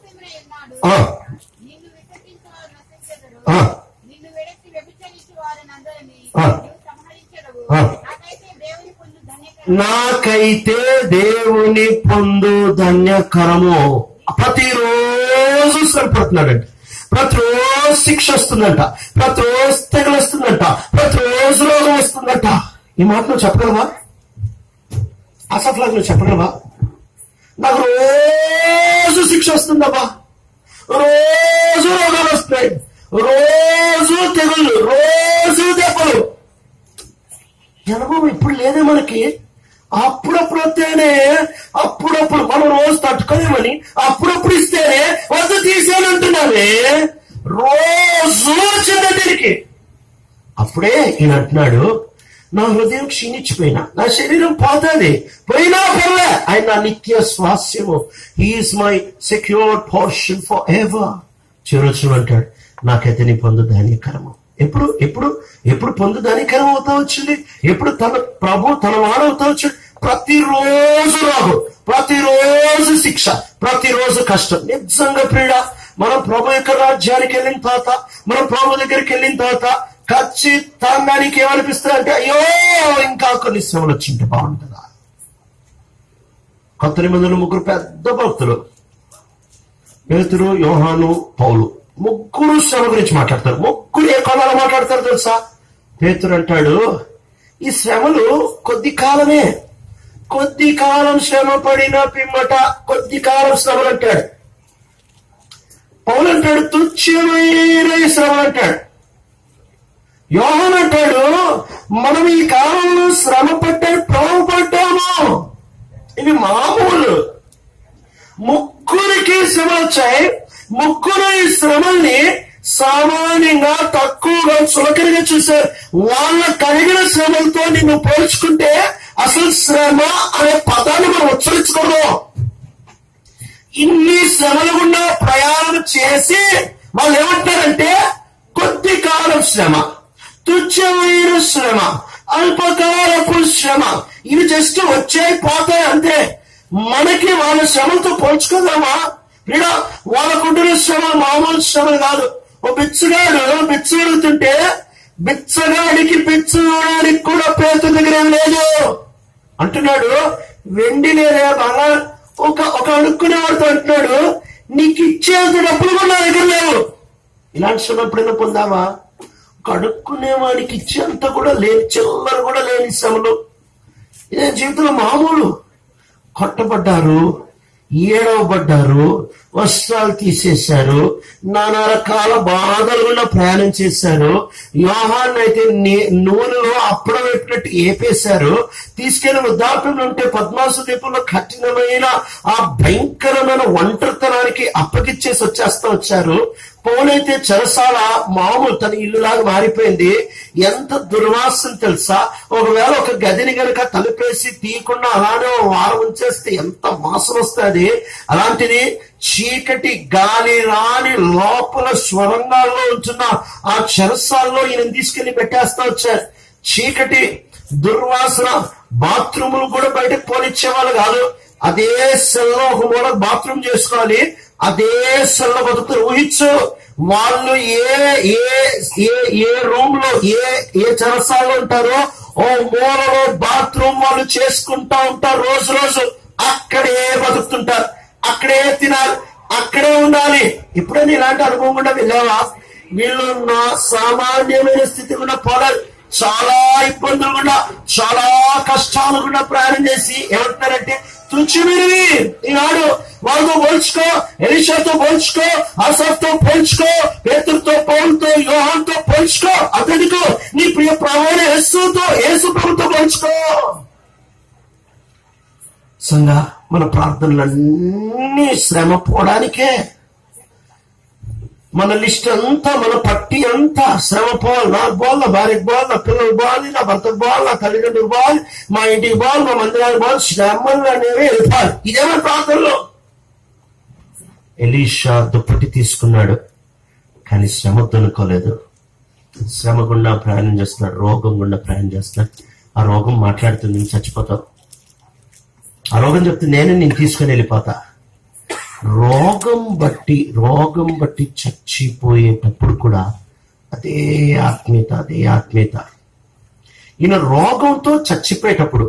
నాకైతే దేవుని పొందు ధన్యకరము. ప్రతిరోజు శ్రమపడుతున్నాడంట, ప్రతిరోజు శిక్ష వస్తుందంట, ప్రతిరోజు తెగలు వస్తుందంట, ప్రతిరోజు రోగం వస్తుందంట. ఈ మాట నువ్వు చెప్పగలవా? అసఫ్లాగ్ నువ్వు చెప్పగలవా? నాకు రోజు శిక్ష వస్తుందబ్బా, రోజు రోగాలు వస్తున్నాయి, రోజు తెగుళ్ళు, రోజు దెబ్బలు. అనుభవం ఇప్పుడు లేదే మనకి. అప్పుడప్పుడు వస్తేనే, అప్పుడప్పుడు మనం రోజు తట్టుకోలేమని అప్పుడప్పుడు ఇస్తేనే వద్ద తీసేని అంటున్నావే, రోజు వచ్చింది దగ్గరికి. అప్పుడే ఈయన అంటున్నాడు, నా హృదయం క్షీణించిపోయినా, నా శరీరం పోతుంది, పోయినా పర్లే, ఆయన నా నిత్య స్వాస్యము. He is my secure portion for ever. చివరొచ్చు అంటాడు, నాకైతే నీ పొందు ధన్యకరము. ఎప్పుడు ఎప్పుడు ఎప్పుడు పొందు ధన్యకరం అవుతా వచ్చింది, ఎప్పుడు తన ప్రభు తన వాడవుతా వచ్చింది. ప్రతిరోజు రాగు, ప్రతిరోజు శిక్ష, ప్రతిరోజు కష్టం. నిజంగా ప్రియుడా, మనం ప్రభు యొక్క రాజ్యానికి వెళ్ళిన తర్వాత, మనం ప్రభు దగ్గరికి వెళ్ళిన తర్వాత ఖచ్చితంగా నీకు ఏమనిపిస్తుంది అంటే, అయ్యో ఇంకా కొన్ని శ్రమలు వచ్చింటే బాగుంటుందా. కొత్త నిబంధనలు 3 పెద్ద భక్తులు, పేతురు, యోహాను, పౌలు, 3 శ్రమ గురించి మాట్లాడతారు. 3 ఏ కోణాలు మాట్లాడతారు తెలుసా? పేతురు అంటాడు, ఈ శ్రమలు కొద్ది కాలమే, కొద్ది కాలం శ్రమ పడిన పిమ్మట కొద్ది కాలం శ్రమలు అంటాడు. పౌలు అంటాడు, తుచ్చమైన శ్రమలు అంటాడు. యోహాను అంటాడు, మనం ఈ కాలంలో శ్రమ పడ్డాడు, ప్రోపడ్డాము, ఇవి మామూలు. 3కి శ్రమలు వచ్చాయి. 3 ఈ శ్రమల్ని సామాన్యంగా తక్కువగా చులకనగా చూశారు. వాళ్ళ కలిగిన శ్రమలతో నిన్ను పోల్చుకుంటే అసలు శ్రమ అనే పదాన్ని మనం ఉచ్చరించకూడదు. ఇన్ని శ్రమలు గుండా ప్రయాణం చేసి వాళ్ళు ఏమంటారంటే, కొద్ది కాలం శ్రమ, తుచ్చమైన శ్రమ, అల్పకాలపు శ్రమ, ఇవి జస్ట్ వచ్చాయి పోతాయి అంతే. మనకి వాళ్ళ శ్రమలతో పోల్చుకోదామా? లేదా వాళ్ళకుంటున్న శ్రమ మామూలు శ్రమలు కాదు. ఓ బిచ్చగాడు బిచ్చగడుగుతుంటే బిచ్చగాడికి బిచ్చడానికి కూడా పేతురు దగ్గర ఏం లేదు అంటున్నాడు. వెండి లేదా బంగారం ఒక అడుక్కునేవాడితో అంటున్నాడు, నీకు ఇచ్చేంత డబ్బులు కూడా నా దగ్గర లేవు. ఇలాంటి శ్రమ ఎప్పుడైనా పొందావా? ఒక అడుక్కునేవాడికి ఇచ్చేంత కూడా లేని, చిల్లర కూడా లేని శ్రమలు. ఇదే జీవితంలో మామూలు. కొట్టబడ్డారు, ఏడవబడ్డారు, వస్త్రాలు తీసేశారు, నానా రకాల బాధలు కూడా ప్రయాణం చేశారు. యోహాన్ని అయితే నూనెలో అప్పడం పెట్టినట్టు ఏపేశారు. తీసుకెళ్లి వృద్ధాప్యంలో ఉంటే పద్మాసు దీపంలో కఠినమైన ఆ భయంకరమైన ఒంటరితనానికి అప్పగిచ్చేసి వచ్చారు. పౌలైతే చెరసాల మామూలు తన ఇల్లులాగా మారిపోయింది. ఎంత దుర్వాసన తెలుసా? ఒకవేళ ఒక గదిని గనక తలుపేసి తీయకుండా అలానే వారం ఉంచేస్తే ఎంత వాసన వస్తుంది. అలాంటిది చీకటి గాలి రాని లోపల స్వరంగాల్లో ఉంటున్న ఆ చెరసాల్లో ఈయన తీసుకెళ్లి పెట్టేస్తా వచ్చారు. చీకటి, దుర్వాసన, బాత్రూములు కూడా బయటకు పోనిచ్చేవాళ్ళు కాదు. అదే సెల్లో ఒక మూల బాత్రూమ్ చేసుకోవాలి, అదే సెల్లో బతుకుతారు. ఊహించు, వాళ్ళు ఏ రూమ్ లో ఏ చెరసాల్లో ఉంటారో ఓ మూలలో బాత్రూమ్ వాళ్ళు చేసుకుంటా ఉంటారు. రోజు అక్కడే బతుకుతుంటారు, అక్కడే తినాలి, అక్కడే ఉండాలి. ఎప్పుడైనా ఇలాంటి అనుభవం కూడా వెళ్ళావా? వీళ్ళు నా సామాన్యమైన స్థితి కూడా పోలేదు, చాలా ఇబ్బందులు కూడా, చాలా కష్టాలు కూడా ప్రయాణం చేసి ఏమంటున్నారంటే, తుచ్చిమిరివి ఈనాడు వాళ్ళతో పోల్చుకో, ఎలీషాతో పోల్చుకో, అసఫ్తో పోల్చుకో, పేతురుతో, పౌలుతో, యోహానుతో పోల్చుకో. అతడితో నీ ప్రియ ప్రభువైన యేసు ప్రభుతో పోల్చుకో. సంగా మన ప్రార్థనలన్నీ శ్రమ పోవడానికే. మన లిస్ట్ అంతా, మన పట్టి అంతా శ్రమ పోవాలి. నాకు పోవాలి, భార్యకు పోవాలి, నా పిల్లలకు పోవాలి, నా భర్తకు పోవాలి, నా తల్లిదండ్రులకు పోవాలి, మా ఇంటికి పోవాలి, మా మందిరానికి పోవాలి. శ్రమలు అనేవి వెళ్ళిపోవాలి. ఇదే మన ప్రార్థనలో. ఎలీషా దుప్పటి తీసుకున్నాడు, కానీ శ్రమ దొనుకోలేదు. శ్రమ గుండా ప్రయాణం చేస్తున్నాడు, రోగం గుండా ప్రయాణం చేస్తున్నాడు. ఆ రోగం మాట్లాడుతుంది, నేను చచ్చిపోతావు. ఆ రోగం చెప్తే నేను తీసుకుని వెళ్ళిపోతా. రోగం బట్టి చచ్చిపోయేటప్పుడు కూడా అదే ఆత్మీయత. ఈయన రోగంతో చచ్చిపోయేటప్పుడు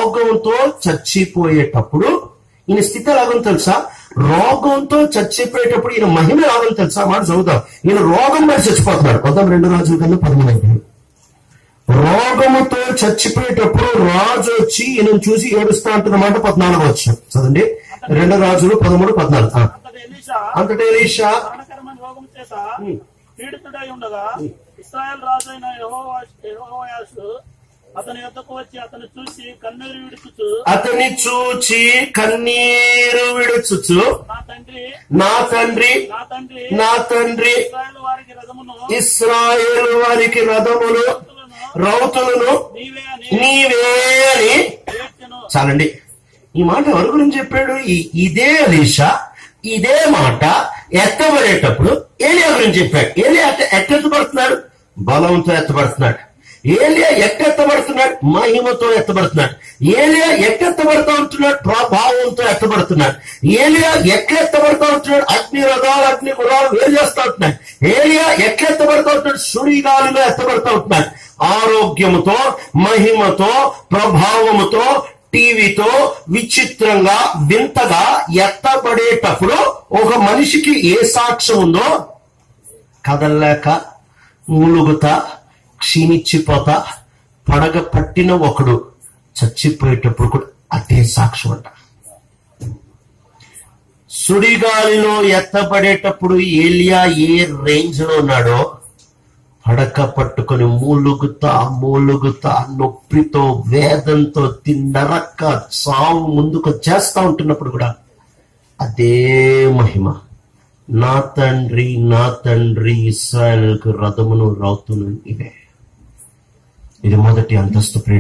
ఈయన స్థితి ఎలాగో తెలుసా? రోగంతో చచ్చిపోయేటప్పుడు ఈయన మహిమ ఎలాగో తెలుసా? మాట చదువుతాం. ఈయన రోగం మరి చచ్చిపోతున్నాడు. 2 రాజుల కన్నా 13. రోగముతో చచ్చిపోయేటప్పుడు రాజు వచ్చి ఈయన చూసి ఏడుస్తా అంటున్నమాట. 14 వచ్చిన చదండి. 2 రాజులు 13, 14. అంతటి ఎలీషా రోగం చేత పీడితుడై ఉండగా ఇశ్రాయేలు రాజు అయిన యెహోవాషు అతని యొద్దకు వచ్చి అతన్ని చూచి కన్నీరు విడుచుచు నా తండ్రి ఇశ్రాయేలు వారికి రథమును రౌతులను నీవే అని. చాలండి. ఈ మాట ఎవరి గురించి చెప్పాడు? ఇదే ఎలీషా ఇదే మాట ఎత్తబడేటప్పుడు ఏలియా గురించి చెప్పాడు. ఏలియా ఎత్తబడుతున్నాడు, బలంతో ఎత్తబడుతున్నాడు. ఏలియా ఎత్తబడుతున్నాడు, మహిమతో ఎత్తబడుతున్నాడు. ఏలియా ఎత్తబడుతూ ఉంటున్నాడు, ప్రభావంతో ఎత్తబడుతున్నాడు. ఏలియా ఎత్తబడుతూ ఉంటున్నాడు, అగ్ని రథాలు అగ్ని గుర్రాలు వేరు చేస్తూ ఉంటున్నాడు. ఏలియా ఎత్తబడుతూ ఉంటున్నాడు, సుడిగాలిలో ఎత్తబడుతూ ఉంటున్నాడు. ఆరోగ్యముతో, మహిమతో, ప్రభావముతో, టీవీతో విచిత్రంగా వింతగా ఎత్తబడేటప్పుడు ఒక మనిషికి ఏ సాక్ష్యం ఉందో, కదల్లేక మూలుగుతా క్షీణించిపోతా పడగ పట్టిన ఒకడు చచ్చిపోయేటప్పుడు కూడా అదే సాక్ష్యం అంట. సుడిగాలిలో ఎత్తబడేటప్పుడు ఏలియా ఏ రేంజ్ లో ఉన్నాడో, పడక పట్టుకొని మూలుగుతా నొప్పితో వేదంతో తిన్నరక్క సావు ముందుకు చేస్తా ఉంటున్నప్పుడు కూడా అదే మహిమ. నా తండ్రి ఇశ్రాయేలుకు రథమును రౌతును ఇవే. ఇది మొదటి అంతస్తు ప్రియుడ.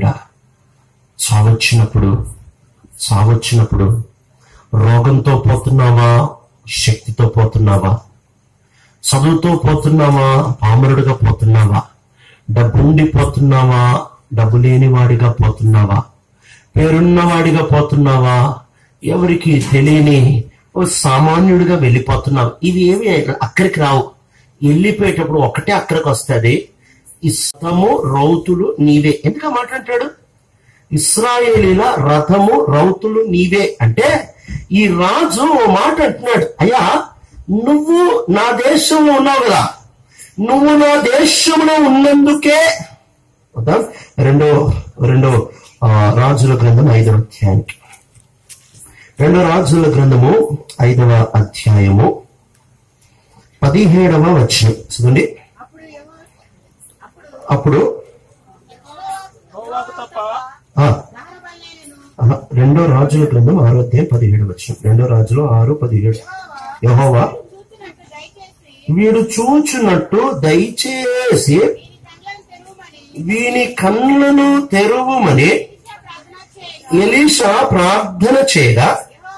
చావొచ్చినప్పుడు రోగంతో పోతున్నావా, శక్తితో పోతున్నావా, చదువుతో పోతున్నావా, పామరుడిగా పోతున్నావా, డబ్బుండి పోతున్నావా, డబ్బు లేని వాడిగా పోతున్నావా, పేరున్నవాడిగా పోతున్నావా, ఎవరికి తెలియని ఓ సామాన్యుడిగా వెళ్ళిపోతున్నావు. ఇవి ఏమి అక్కడికి రావు. వెళ్ళిపోయేటప్పుడు ఒకటే అక్కడికి వస్తుంది, ఇష్టము రౌతులు నీవే. ఎందుకు మాట్లాంటాడు? ఇశ్రాయేలీల రథము రౌతులు నీవే అంటే ఈ రాజు ఓ మాట అంటున్నాడు, అయ్యా నువ్వు నా దేశంలో ఉన్నావు కదా, నువ్వు నా దేశంలో ఉన్నందుకే. రెండో రాజుల గ్రంథం 5వ అధ్యాయానికి, 2 రాజుల గ్రంథము 5వ అధ్యాయము 17వ వచనం చదవండి. అప్పుడు 2 రాజుల గ్రంథం 6వ అధ్యాయం 17వ వచనం. 2 రాజులు 6:17. యెహోవా వీడు చూచున్నట్టు దయచేసి వీని కన్నులను తెరువుమని ఎలీషా ప్రార్థన చేయగా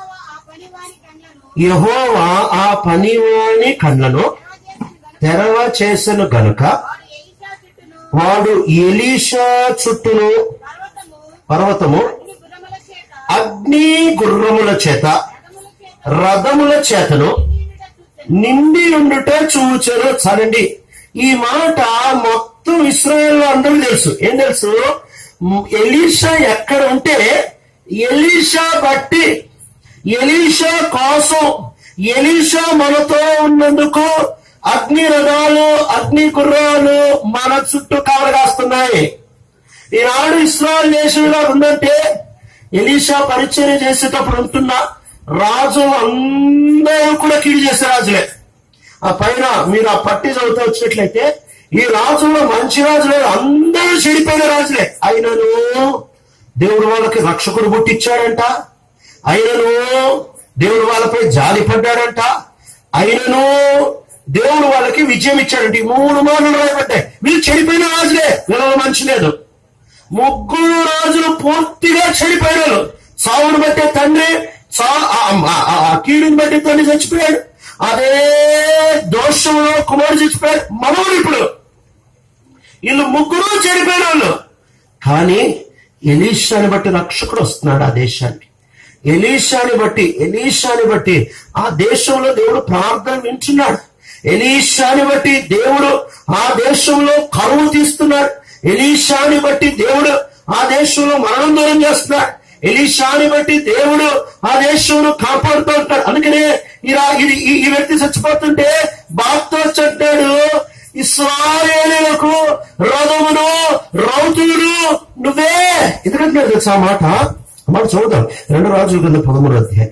యెహోవా ఆ పనివాని కళ్ళను తెరవ చేసెను గనుక వాడు ఎలీషా చుట్టూను పర్వతము అగ్ని గుర్రముల చేత రథముల చేతను నిండి ఉండుట చూచెను. సరండి, ఈ మాట మొత్తం ఇశ్రాయేలు అందరూ తెలుసు. ఏం తెలుసు? ఎలీషా ఎక్కడ ఉంటే ఎలీషా బట్టి, ఎలీషా కోసం, ఎలీషా మనతో ఉన్నందుకు అగ్ని రథాలు అగ్ని గుర్రాలు మన చుట్టూ కావగాస్తున్నాయి. ఈనాడు ఇశ్రాయేలు దేశంలో ఉందంటే ఎలీషా పరిచర్య చేసేటప్పుడు ఉంటున్న రాజు అందరూ కూడా కీడు చేసే రాజులే. ఆ పైన మీరు ఆ పట్టి చదువుతూ వచ్చినట్లయితే ఈ రాజుల్లో మంచి రాజులే, అందరూ చెడిపోయిన రాజులే. అయినను దేవుడు వాళ్ళకి రక్షకుడు పుట్టించాడంట. అయినను దేవుడు వాళ్ళపై జాలి పడ్డాడంట, అయినను దేవుడు వాళ్ళకి విజయం ఇచ్చాడంట. ఈ 3 మాటలు రాయబడ్డాయి. వీళ్ళు చెడిపోయిన రాజులే, వీళ్ళ మంచి లేదు. 3 రాజులు పూర్తిగా చెడిపోయారు. సావును బట్టే తండ్రి, కీడుని బట్టి తండ్రి చచ్చిపోయాడు, అదే దోషంలో కుమారుడు చచ్చిపోయాడు, మనవుడు ఇప్పుడు. వీళ్ళు 3 చెడిపోయిన వాళ్ళు. కానీ ఎలీషాని బట్టి రక్షకుడు వస్తున్నాడు ఆ దేశానికి. ఎలీషాని బట్టి ఆ దేశంలో దేవుడు ప్రార్థన వింటున్నాడు. ఎలీషాని బట్టి దేవుడు ఆ దేశంలో కరువు తీస్తున్నాడు. ఎలీషాని బట్టి దేవుడు ఆ దేశంలో మరణం దూరం చేస్తున్నాడు. ఎలీషాని బట్టి దేవుడు ఆ దేశంలో కాపాడుతూ ఉంటాడు. అందుకనే ఈ వ్యక్తి చచ్చిపోతుంటే బాప్తో చెప్తాడు, ఇశ్రాయేలీయులకు రథమును రౌతులు నువ్వే. ఎందుకంటే తెలుసా ఆ మాట చూద్దాం. 2 రాజుల గ్రంథం 13వ అధ్యాయం.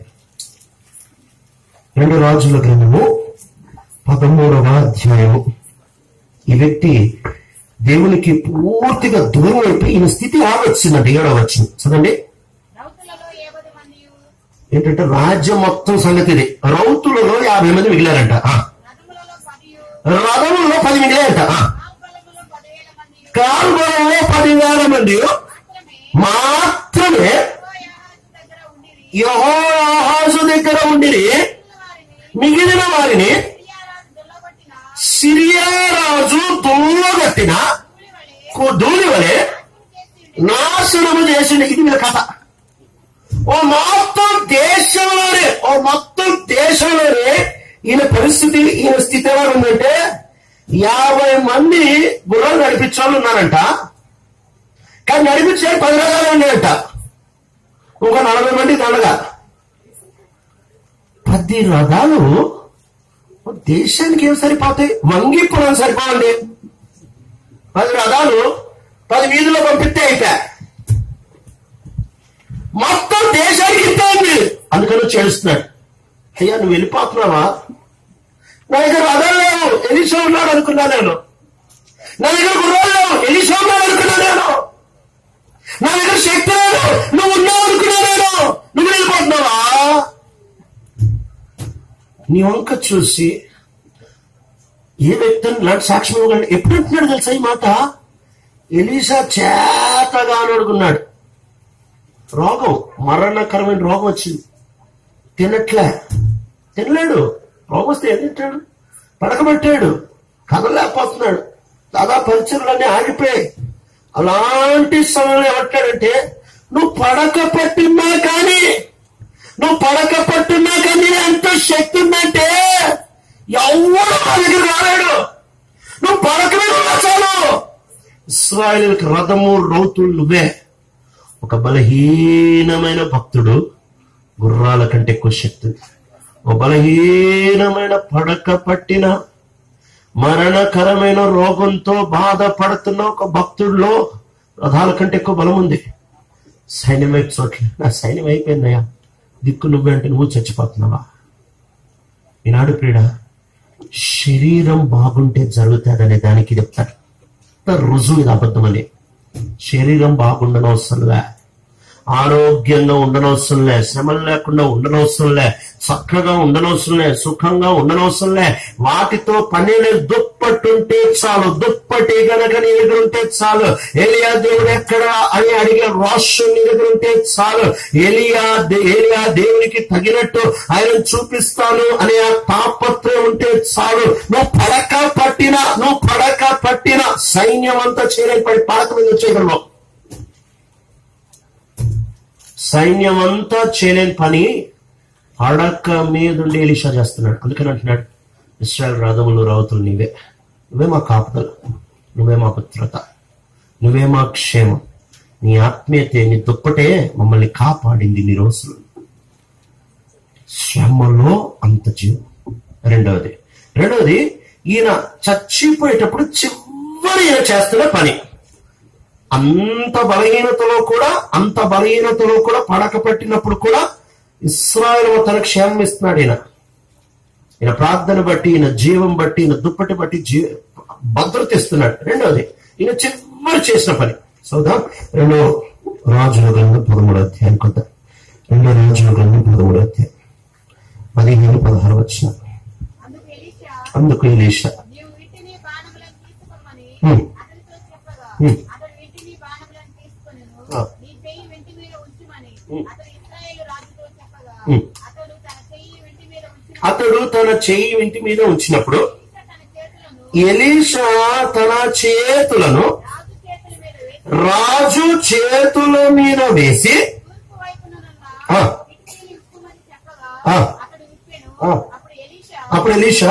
2 రాజుల గ్రంథము 13వ అధ్యాయము. ఈ వ్యక్తి దేవునికి పూర్తిగా దూరం అయిపోయి ఈయన స్థితి ఆగొచ్చిందండి. 7వ వచనం చదండి. ఏంటంటే రాజ్యం మొత్తం సంగతి ఇది. రౌతులలో 50 మంది మిగిలారంట. రథములలో 10 మిగిలారంట. కాల్బలలో 10,000 మంది మాత్రమే యెహోయాహాజు దగ్గర ఉండిరి. మిగిలిన వారిని సిరియా రాజు దుల్లగట్టిన ధూళి వలె నాశనము చేసింది. ఇది వీళ్ళ కథ. మొత్తం దేశంలోనే ఈయన పరిస్థితి, ఈయన స్థితి ఎలా ఉందంటే 50 మంది గుర్రాలు నడిపించే వాళ్ళు ఉన్నారంట. కానీ నడిపించే 10 రకాలు ఉన్నాయంట. ఒక 40 మంది దండగా 10 రథాలు దేశానికి ఏం సరిపోతాయి? వంగిపురం సరిపోవండి. 10 రథాలు 10 వీధుల్లో పంపిస్తే అయిపోయా. మొత్తం దేశానికి ఇంత ఉంది. అందుకని చేస్తున్నాడు. అయ్యా నువ్వు వెళ్ళిపోతున్నావా? నా దగ్గర రథాలు లేవు, ఎలీషా ఉన్నాడు అనుకున్నా నేను. నా దగ్గర గుర్రాలు లేవు, ఎలీషా ఉన్నాడు అనుకున్నా నేను. నా దగ్గర శక్తి లేదు, నువ్వు ఉన్నావు అనుకున్నా నేను. నువ్వు వెళ్ళిపోతున్నావా? నీ వంక చూసి ఏ వ్యక్తిని ఇలాంటి సాక్ష్యం ఇవ్వగలండి. ఎప్పుడు అంటున్నాడు తెలుసా ఈ మాట? ఎలీషా చేతగాను అడుగున్నాడు. రోగం, మరణకరమైన రోగం వచ్చింది. తినలేడు. రోగం వస్తే ఏం తింటాడు? పడకబట్టాడు, కదలేకపోతున్నాడు. దాదాపు పరిచయలన్నీ ఆగిపోయాయి. అలాంటి సమయంలో ఏమంటాడంటే, నువ్వు పడక పట్టున్నా కానీ ఎంత శక్తి ఉందంటే ఎవరు మా దగ్గర రాలేడు. నువ్వు పడక మీద చాలు. ఇశ్రాయేలుకి రథము రౌతులు నువ్వే. ఒక బలహీనమైన భక్తుడు గుర్రాల కంటే ఎక్కువ శక్తి. ఒక బలహీనమైన పడక పట్టిన మరణకరమైన రోగంతో బాధపడుతున్న ఒక భక్తుడిలో రథాల కంటే ఎక్కువ బలం ఉంది. సైన్యం వైపు చోట్ల నా సైన్యం అయిపోయిందయ్యా, దిక్కు నువ్వే అంటే నువ్వు చచ్చిపోతున్నావా? ఈనాడు ప్రియుడా, శరీరం బాగుంటే జరుగుతుందనే దానికి చెప్తారు. రుజువు ఇది అబద్ధమని. శరీరం బాగుండనవసరంలే, ఆరోగ్యంగా ఉండనవసరంలే, శ్రమలు లేకుండా ఉండనవసరంలే, చక్కగా ఉండనవసరంలే, సుఖంగా ఉండనవసరంలే. వాటితో పనిని దుప్పట్టుంటే చాలు. దుప్పటి గనక నీ దగ్గర ఉంటే చాలు. ఏలియా దేవుడు ఎక్కడ అని అడిగే రోషం నీ దగ్గర ఉంటే చాలు. ఏలియా దేవునికి తగినట్టు ఆయన చూపిస్తాను అనే ఆ తాపత్రయం ఉంటే చాలు. నువ్వు పడక పట్టిన సైన్యం అంతా చేయలేని పడక మీద వచ్చేయగలవు. సైన్యం అంతా చేయలేని పని పడక మీదుండి ఎలీషా చేస్తున్నాడు. అందుకని అంటున్నాడు, ఇశ్రాయేలు రథములు రౌతులు నువ్వే మా కాపుదల, నువ్వే మా భద్రత, నువ్వే మా క్షేమం. నీ ఆత్మీయతే, నీ దుప్పటే మమ్మల్ని కాపాడింది నీ రోజులు. శ్రమలో అంత జీవం. రెండవది ఈయన చచ్చిపోయేటప్పుడు చివరి ఈయన చేస్తున్న పని. అంత బలహీనతలో కూడా పడక పట్టినప్పుడు కూడా ఇశ్రాయేలు తన క్షేమం ఇస్తున్నాడు. ఈయన ప్రార్థన బట్టి, ఈయన జీవం బట్టి, ఈయన దుప్పటి బట్టి భద్రత ఇస్తున్నాడు. రెండవది ఈయన చివరి చేసిన పని. చూద్దాం. 2 రాజుల గ్రంథం 13వ అధ్యాయం. 2 రాజుల గ్రంథం 13వ అధ్యాయం 15-16 వచ్చిన. అందుకు ఎలీషా అతడు తన చెయ్యి ఇంటి మీద ఉంచినప్పుడు ఎలీషా తన చేతులను రాజు చేతుల మీద వేసి అప్పుడు ఎలీషా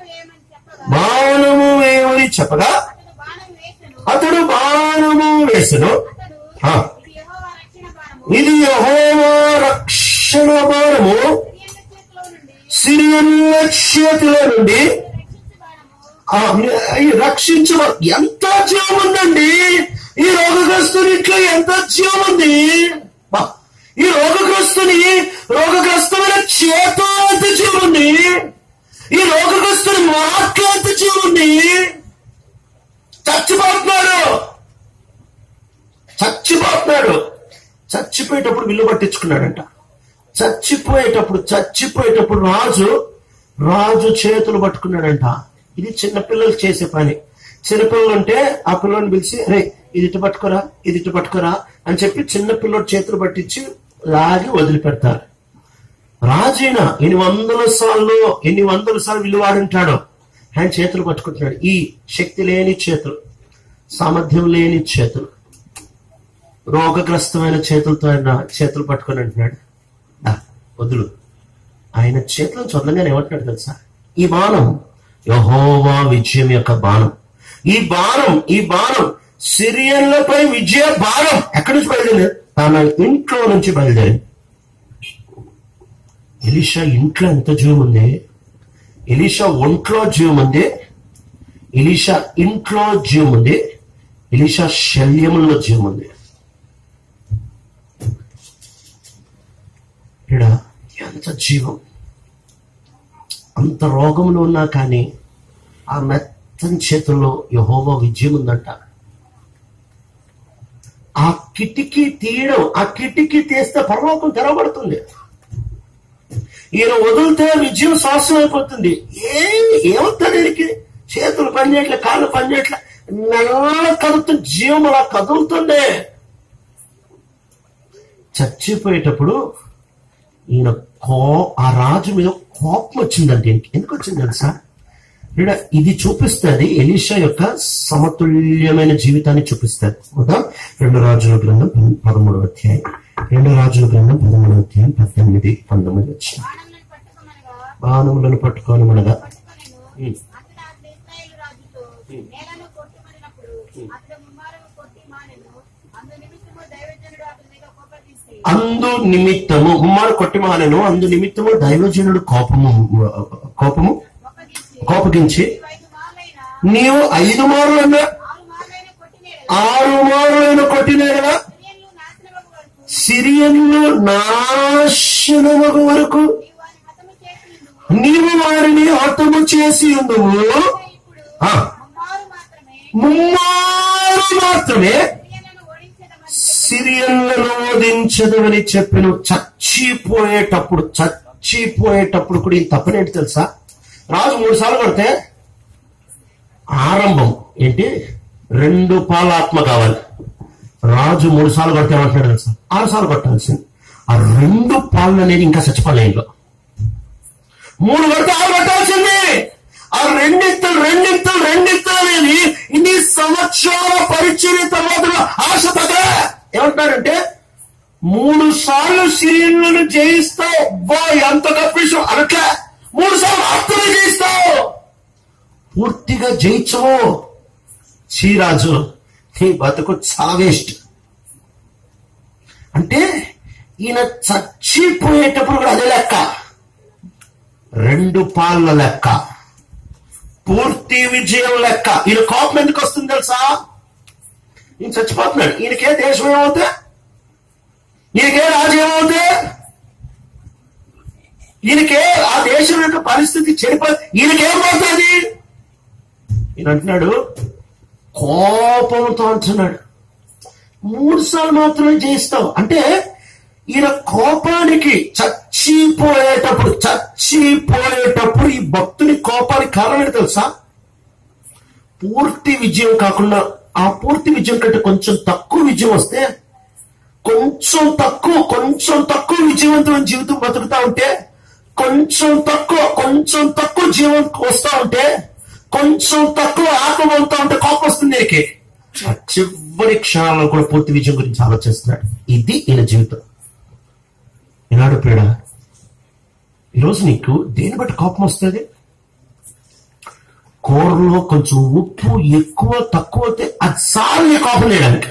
బాణము వేయమని చెప్పగా అతడు బాణము వేసెను. ఇది యెహోవా రక్షణ బాణము, సిరియన్ల చేతిలో నుండి రక్షించ. ఎంత జీవం ఉందండి ఈ రోగగ్రస్తుని ఇంట్లో, ఎంత జీవం ఉంది! ఈ రోగగ్రస్తమైన చేతో ఎంత జీవం ఉంది! ఈ రోగగ్రస్తుని మాటలో ఎంత జీవం ఉంది! చచ్చిపోతున్నాడు. చచ్చిపోయేటప్పుడు విల్లు పట్టించుకున్నాడంట. చచ్చిపోయేటప్పుడు రాజు చేతులు పట్టుకున్నాడంట. ఇది చిన్నపిల్లలు చేసే పని. చిన్నపిల్లలు ఉంటే ఆ పిల్లని పిలిచి, రే ఇది ఇటు పట్టుకోరా అని చెప్పి చిన్న పిల్లడు చేతులు పట్టించి లాగి వదిలిపెడతారు. రాజైనా ఎన్ని వందల సార్లు విల్లు వాడుంటాడో ఆయన చేతులు పట్టుకుంటున్నాడు. ఈ శక్తి లేని చేతులు, సామర్థ్యం లేని చేతులు, రోగగ్రస్తమైన చేతులతో ఆయన చేతులు పట్టుకొని అంటున్నాడు, వదులు. ఆయన చేతులను చొందగానే ఏమంటున్నాడు తెలుసా? ఈ బాణం యెహోవా విజయం యొక్క బాణం. ఈ బాణం సిరియన్లపై విజయ బాణం ఎక్కడి నుంచి బయలుదేరింది? తన ఇంట్లో నుంచి బయలుదేరింది. ఎలీషా ఇంట్లో ఎంత జీవం ఉంది! ఎలీషా ఒంట్లో జీవం ఉంది, ఎలీషా ఇంట్లో జీవం ఉంది, ఎలీషా శల్యముల్లో జీవం ఉంది. ఎంత జీవం! అంత రోగంలో ఉన్నా కానీ ఆ మెత్తని చేతుల్లో యెహోవా విజయం ఉందంట. ఆ కిటికీ తీస్తే పరలోకం తెరవబడుతుంది. ఈయన వదిలితే విజయం శాశ్వతం అయిపోతుంది. ఏమవుతుంది? దీనికి చేతులు పనిచేయట్లే, కాళ్ళు పనిచేయట్లే, నెల కదులుతుంది, జీవం అలా కదులుతుండే. చచ్చిపోయేటప్పుడు ఈయన ఆ రాజు మీద కోపం వచ్చిందంటే ఎందుకు వచ్చింది తెలుసా? ఇది చూపిస్తుంది ఎలీషా యొక్క సమతుల్యమైన జీవితాన్ని చూపిస్తుంది. 2 రాజుల గ్రంథం 13వ అధ్యాయం 18-19 వచ్చిన. బాణములను పట్టుకొని మనగా అందు నిమిత్తము ముమ్మారు కొట్టి మానెను. అందు నిమిత్తము దైవజనుడు కోపగించి నీవు 5 మార్లు 6 మార్లు కొట్టినా కదా సిరియన్లు నాశనమగు వరకు నీవు వారిని హతము చేసి ఉండువు. ముమ్మారు మాత్రమే సిరియన్లను ఓడించదవని చెప్పిన. చచ్చిపోయేటప్పుడు కూడా ఈ తప్పనేంటి తెలుసా? రాజు 3 సార్లు కొడితే ఆరంభం ఏంటి? 2 పాల ఆత్మ కావాలి. రాజు 3 సార్లు కొడితే ఏమంటున్నాడు తెలుసా? 6 సార్లు కొట్టాల్సింది. ఆ 2 పాలు అనేది ఇంకా చచ్చిపోలే. ఇంట్లో 3 కొడితే 6 కొట్టాల్సింది. ఆ రెండింతలు అనేది ఇన్ని సంవత్సరాల పరిచర్య తర్వాత ఆశ తగ్గ ఏమంటున్నాడంటే 3 సార్లు సిరియన్లను జయిస్తావు. ఎంత గొప్ప విషయం అనట్లే. 3 సార్లు మాత్రమే జయిస్తావు, పూర్తిగా జయించవు. శ్రీరాజు నీ బతుకు చాలా వేస్ట్ అంటే ఈయన చచ్చిపోయేటప్పుడు కూడా అదే లెక్క. 2 పాళ్ళ లెక్క, పూర్తి విజయం లెక్క. ఈయన కోపం ఎందుకు వస్తుంది తెలుసా? ఈయన చచ్చిపోతున్నాడు. ఈయనకే దేశం ఏమవుతే, ఈయనకే రాజ్యం ఏమవుతే, ఈయనకే ఆ దేశం యొక్క పరిస్థితి ఈయనకేమవుతుంది? ఈయన అంటున్నాడు, కోపంతో అంటున్నాడు 3 సార్లు మాత్రమే జయిస్తావు. అంటే ఈయన కోపానికి చచ్చిపోయేటప్పుడు ఈ భక్తుని కోపానికి కారణం ఏంటి తెలుసా? పూర్తి విజయం కాకుండా ఆ పూర్తి విజయం కంటే కొంచెం తక్కువ విజయం వస్తే, కొంచెం తక్కువ విజయవంతమైన జీవితం బతుకుతా ఉంటే, కొంచెం తక్కువ జీవం వస్తా ఉంటే, కొంచెం తక్కువ ఆత్మ అవుతా ఉంటే కోపం వస్తుంది. నీకే చివరి క్షణాల్లో కూడా పూర్తి విజయం గురించి ఆలోచిస్తున్నాడు. ఇది ఈయన జీవితం. ఈనాడు ప్రియుడా, ఈరోజు నీకు దేని బట్టి కోపం వస్తుంది? కూరలో కొంచెం ఉప్పు ఎక్కువ తక్కువ అయితే అది చాలు నీ కోపం చేయడానికి.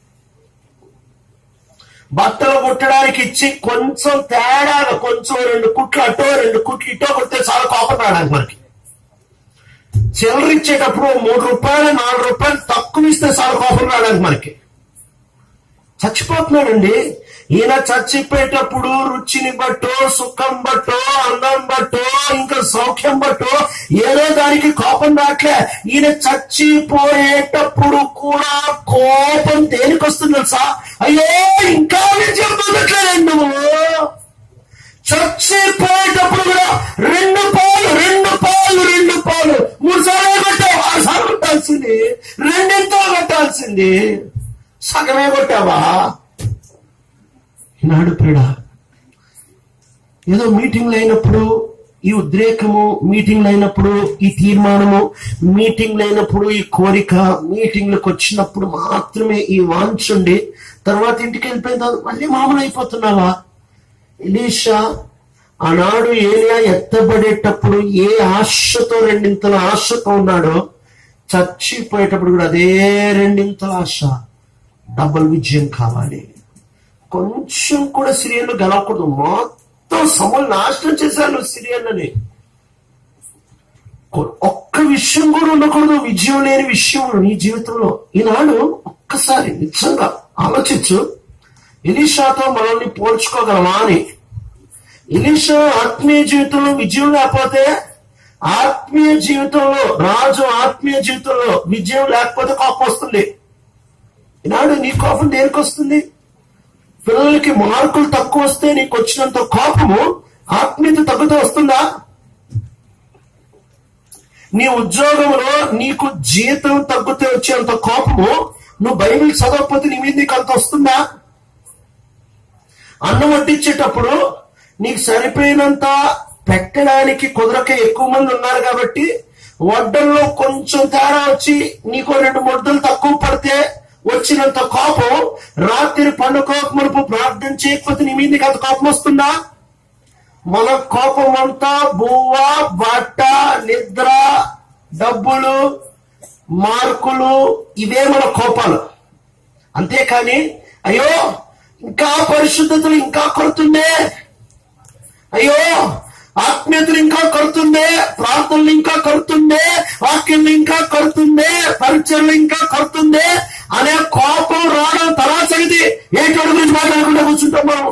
బట్టలు కుట్టడానికి ఇచ్చి కొంచెం తేడాగా కొంచెం 2 కుట్లు అటో 2 కుట్లు ఇటో కొడితే చాలా కోపం రావడానికి మనకి. చిల్లర ఇచ్చేటప్పుడు 3 రూపాయలు 4 రూపాయలు తక్కువ ఇస్తే చాలా కోపం రావడానికి మనకి. చచ్చిపోతున్నాడండి ఈయన. చచ్చిపోయేటప్పుడు రుచిని బట్టో, సుఖం బట్టో, అందం బట్టో, ఇంకా సౌఖ్యం బట్టో ఏదో దానికి కోపం రాట్లే. ఈయన చచ్చిపోయేటప్పుడు కూడా కోపం దేనికి వస్తుంది తెలుసా? అయ్యో ఇంకా విజయం పొందట్లేదండి నువ్వు. చచ్చిపోయేటప్పుడు కూడా 2 పాలు 3 సార్లు కొట్టావు, 6 సార్లు కొట్టాల్సింది, 2 కొట్టాల్సింది, సగమే కొట్టావా? ఈనాడు ప్రియుడా, ఏదో మీటింగ్లు అయినప్పుడు ఈ ఉద్రేకము, మీటింగ్లు అయినప్పుడు ఈ తీర్మానము, మీటింగ్లు అయినప్పుడు ఈ కోరిక, మీటింగ్లకు వచ్చినప్పుడు మాత్రమే ఈ వాంచుండి తర్వాత ఇంటికి వెళ్ళిపోయిన తర్వాత మళ్ళీ మామూలు అయిపోతున్నావా? ఎలీషా ఆనాడు ఏలియా ఎత్తబడేటప్పుడు ఏ ఆశతో 2 ఆశతో ఉన్నాడో, చచ్చిపోయేటప్పుడు కూడా అదే 2 ఆశ. డబుల్ విజయం కావాలి. కొంచెం కూడా సిరియన్లు గెలవకూడదు. మొత్తం సమూలు నాశనం చేశాను సిరియన్లని. ఒక్క విషయం కూడా ఉండకూడదు విజయం లేని విషయం నీ జీవితంలో. ఈనాడు ఒక్కసారి నిజంగా ఆలోచించు, ఎలీషాతో మనల్ని పోల్చుకోగలమా అని. ఎలీషా ఆత్మీయ జీవితంలో విజయం లేకపోతే, ఆత్మీయ జీవితంలో రాజు ఆత్మీయ జీవితంలో విజయం లేకపోతే కోపం వస్తుంది. ఈనాడు నీ కోపం దేనికి వస్తుంది? పిల్లలకి మార్కులు తక్కువ వస్తే నీకు వచ్చినంత కోపము ఆత్మీయత తగ్గుతూ వస్తుందా? నీ ఉద్యోగంలో నీకు జీతం తగ్గితే వచ్చేంత కోపము నువ్వు బైబిల్ చదవకపోతే నీ మీద నీకు అంత వస్తుందా? అన్నం వడ్డించేటప్పుడు నీకు సరిపోయినంత పెట్టడానికి కుదరక ఎక్కువ మంది ఉన్నారు కాబట్టి వడ్డల్లో కొంచెం తేడా వచ్చి నీకు 2 ముద్దలు తక్కువ పడితే వచ్చినంత కోపం రాత్రి పండుకోక మునుపు ప్రార్థన చేయకపోతే నీ మీద అంత కోపం వస్తుందా? మన కోపం అంతా బువ్వ, బట్ట, నిద్ర, డబ్బులు, మార్కులు, ఇవే మన కోపాలు. అంతేకాని అయ్యో ఇంకా పరిశుద్ధతలు ఇంకా కొడుతుందే, అయ్యో ఆత్మీయతలు ఇంకా కడుతుందే, ప్రార్థనలు ఇంకా కడుతుందే, వాక్యంలు ఇంకా కడుతుందే, పరిచయలు ఇంకా కడుతుందే అనే కోపం రావడం తర్వాత సంగతి. ఏంటోడి గురించి మాట్లాడకుండా కూర్చుంటాం మనం.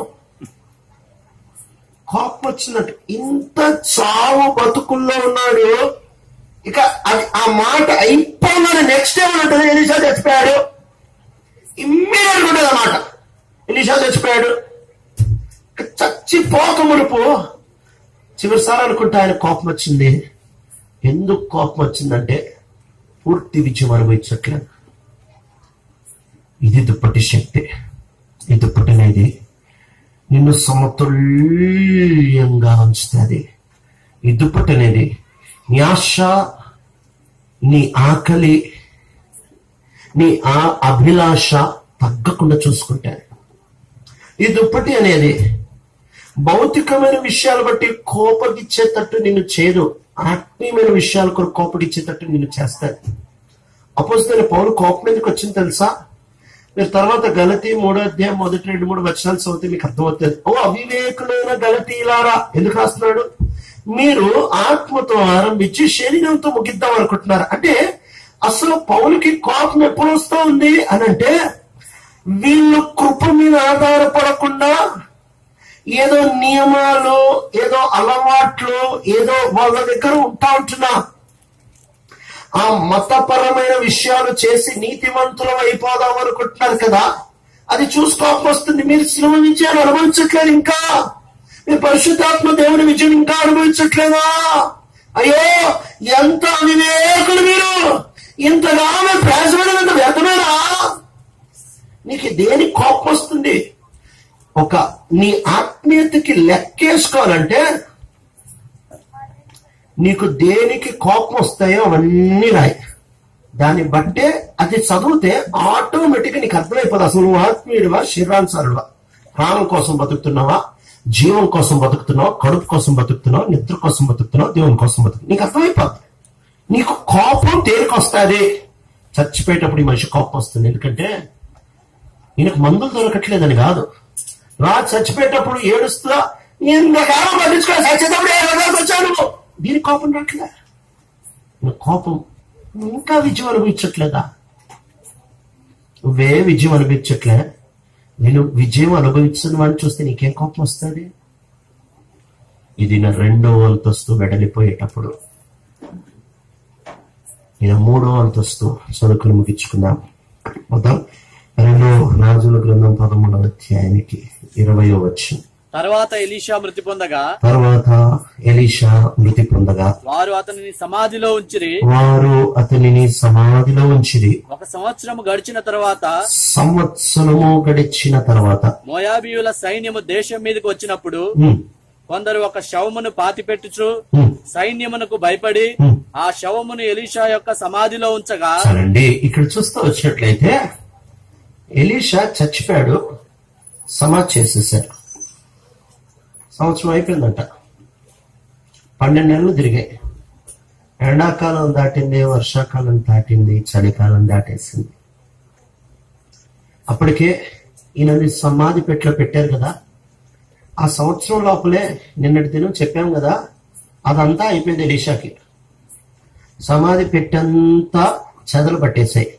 కోపం వచ్చినట్టు ఇంత చావు బతుకుల్లో ఉన్నాడు. ఇక అది ఆ మాట అయిపోగానే నెక్స్ట్ ఏమన్నట్టు ఎలీషా చచ్చిపోయాడు. ఇమ్మీడియట్ గా ఉండేది అన్నమాట. ఎలీషా చచ్చిపోయాడు. చచ్చిపోక మునుపు చివరిసారి అనుకుంటే ఆయన కోపం వచ్చింది. ఎందుకు కోపం వచ్చిందంటే పూర్తి విజయం అనుభవించట్లేదు. ఇది దుప్పటి శక్తి. ఈ దుప్పటి అనేది నిన్ను సమతుల్యంగా ఉంచుతుంది. ఈ దుప్పటి అనేది నీ ఆశ, నీ ఆకలి, నీ అభిలాష తగ్గకుండా చూసుకుంటాడు. ఈ దుప్పటి అనేది భౌతికమైన విషయాలు బట్టి కోపగిచ్చేటట్టు నిన్ను చేయదు. ఆత్మీయమైన విషయాలు కూడా కోపగిచ్చేటట్టు నిన్ను చేస్తాడు. అపోస్తలుడైన పౌలు కోపం ఎందుకు వచ్చింది తెలుసా? మీరు తర్వాత గలతీ 3వ అధ్యాయం 1-3 వచనాలు చదివితే మీకు అర్థమవుతుంది. ఓ అవివేకులైన గలతీలారా, ఎందుకు రాస్తున్నాడు? మీరు ఆత్మతో ఆరంభించి శరీరంతో ముగిద్దాం అనుకుంటున్నారు. అంటే అసలు పౌలుకి కోపం ఎప్పుడు వస్తూ ఉంది అని అంటే, వీళ్ళు కృప మీద ఆధారపడకుండా ఏదో నియమాలు, ఏదో అలవాట్లు, ఏదో వాళ్ళ దగ్గర ఉంటా ఉంటున్నా ఆ మతపరమైన విషయాలు చేసి నీతివంతులం అయిపోదాం అనుకుంటున్నారు కదా. అది చూసి కోపం వస్తుంది. మీరు శిలువ విజయాన్ని అనుభవించట్లేదు, ఇంకా మీరు పరిశుద్ధాత్మ దేవుని విజయం ఇంకా అనుభవించట్లేదా? అయ్యో ఎంత అవివేకులు మీరు, ఇంతగా ప్రయాసపడినంత వ్యర్థమేనా? నీకు దేనికి కోపం వస్తుంది? నీ ఆత్మీయతకి లెక్కేసుకోవాలంటే నీకు దేనికి కోపం వస్తాయో అవన్నీ రాయి. దాన్ని బట్టే అది చదివితే ఆటోమేటిక్గా నీకు అర్థమైపోదు అసలు నువ్వు ఆత్మీయుడివా, శరీరానుసారుడువా, ప్రాణం కోసం బతుకుతున్నావా, జీవం కోసం బతుకుతున్నావు, కడుపు కోసం బతుకుతున్నావు, నిద్ర కోసం బతుకుతున్నావు, దేవుని కోసం బతుకుతున్నావు, నీకు అర్థమైపోతుంది. నీకు కోపం తేలిక వస్తుంది. చచ్చిపోయేటప్పుడు ఈ మనిషి కోపం వస్తుంది, ఎందుకంటే ఈయనకు మందులు దొరకట్లేదని కాదు. చచ్చిపోయేటప్పుడు ఏడుస్తా ఇంతకాలం పట్టించుకో, చచ్చేటప్పుడు వచ్చాను, దీని కోపం రావట్లే. కోపం ఇంకా విజయం అనుభవించట్లేదా? నువ్వే విజయం అనుభవించట్లే, నేను విజయం అనుభవించిన వాడిని చూస్తే నీకేం కోపం వస్తుంది? ఇది నా 2వ అంతస్తు వెడలిపోయేటప్పుడు, నేను 3వ అంతస్తు చదువుకుని ముగించుకుందాం. మొత్తం 2 రాజుల గ్రంథం 13వ అధ్యాయానికి 20వ వచనం. తర్వాత ఎలీషా మృతి పొందగా వారు అతనిని సమాధిలో ఉంచిరి. 1 సంవత్సరము గడిచిన తర్వాత మోయాబీయుల సైన్యము దేశం మీదకి వచ్చినప్పుడు కొందరు ఒక శవమును పాతిపెట్టుచు సైన్యమునకు భయపడి ఆ శవమును ఎలీషా యొక్క సమాధిలో ఉంచగా. ఇక్కడ చూస్తూ వచ్చినట్లయితే ఎలీషా చచ్చిపోయాడు, సమాధి చేసేసారు. సంవత్సరం అయిపోయిందంట, 12 నెలలు తిరిగాయి. ఎండాకాలం దాటింది, వర్షాకాలం దాటింది, చలికాలం దాటేసింది. అప్పటికే ఈయనని సమాధి పెట్టారు కదా. ఆ సంవత్సరం లోపలే నిన్నటి దినం చెప్పాం కదా, అదంతా అయిపోయింది. ఎలీషాకి సమాధి పెట్టంతా చెదలు పట్టేశాయి.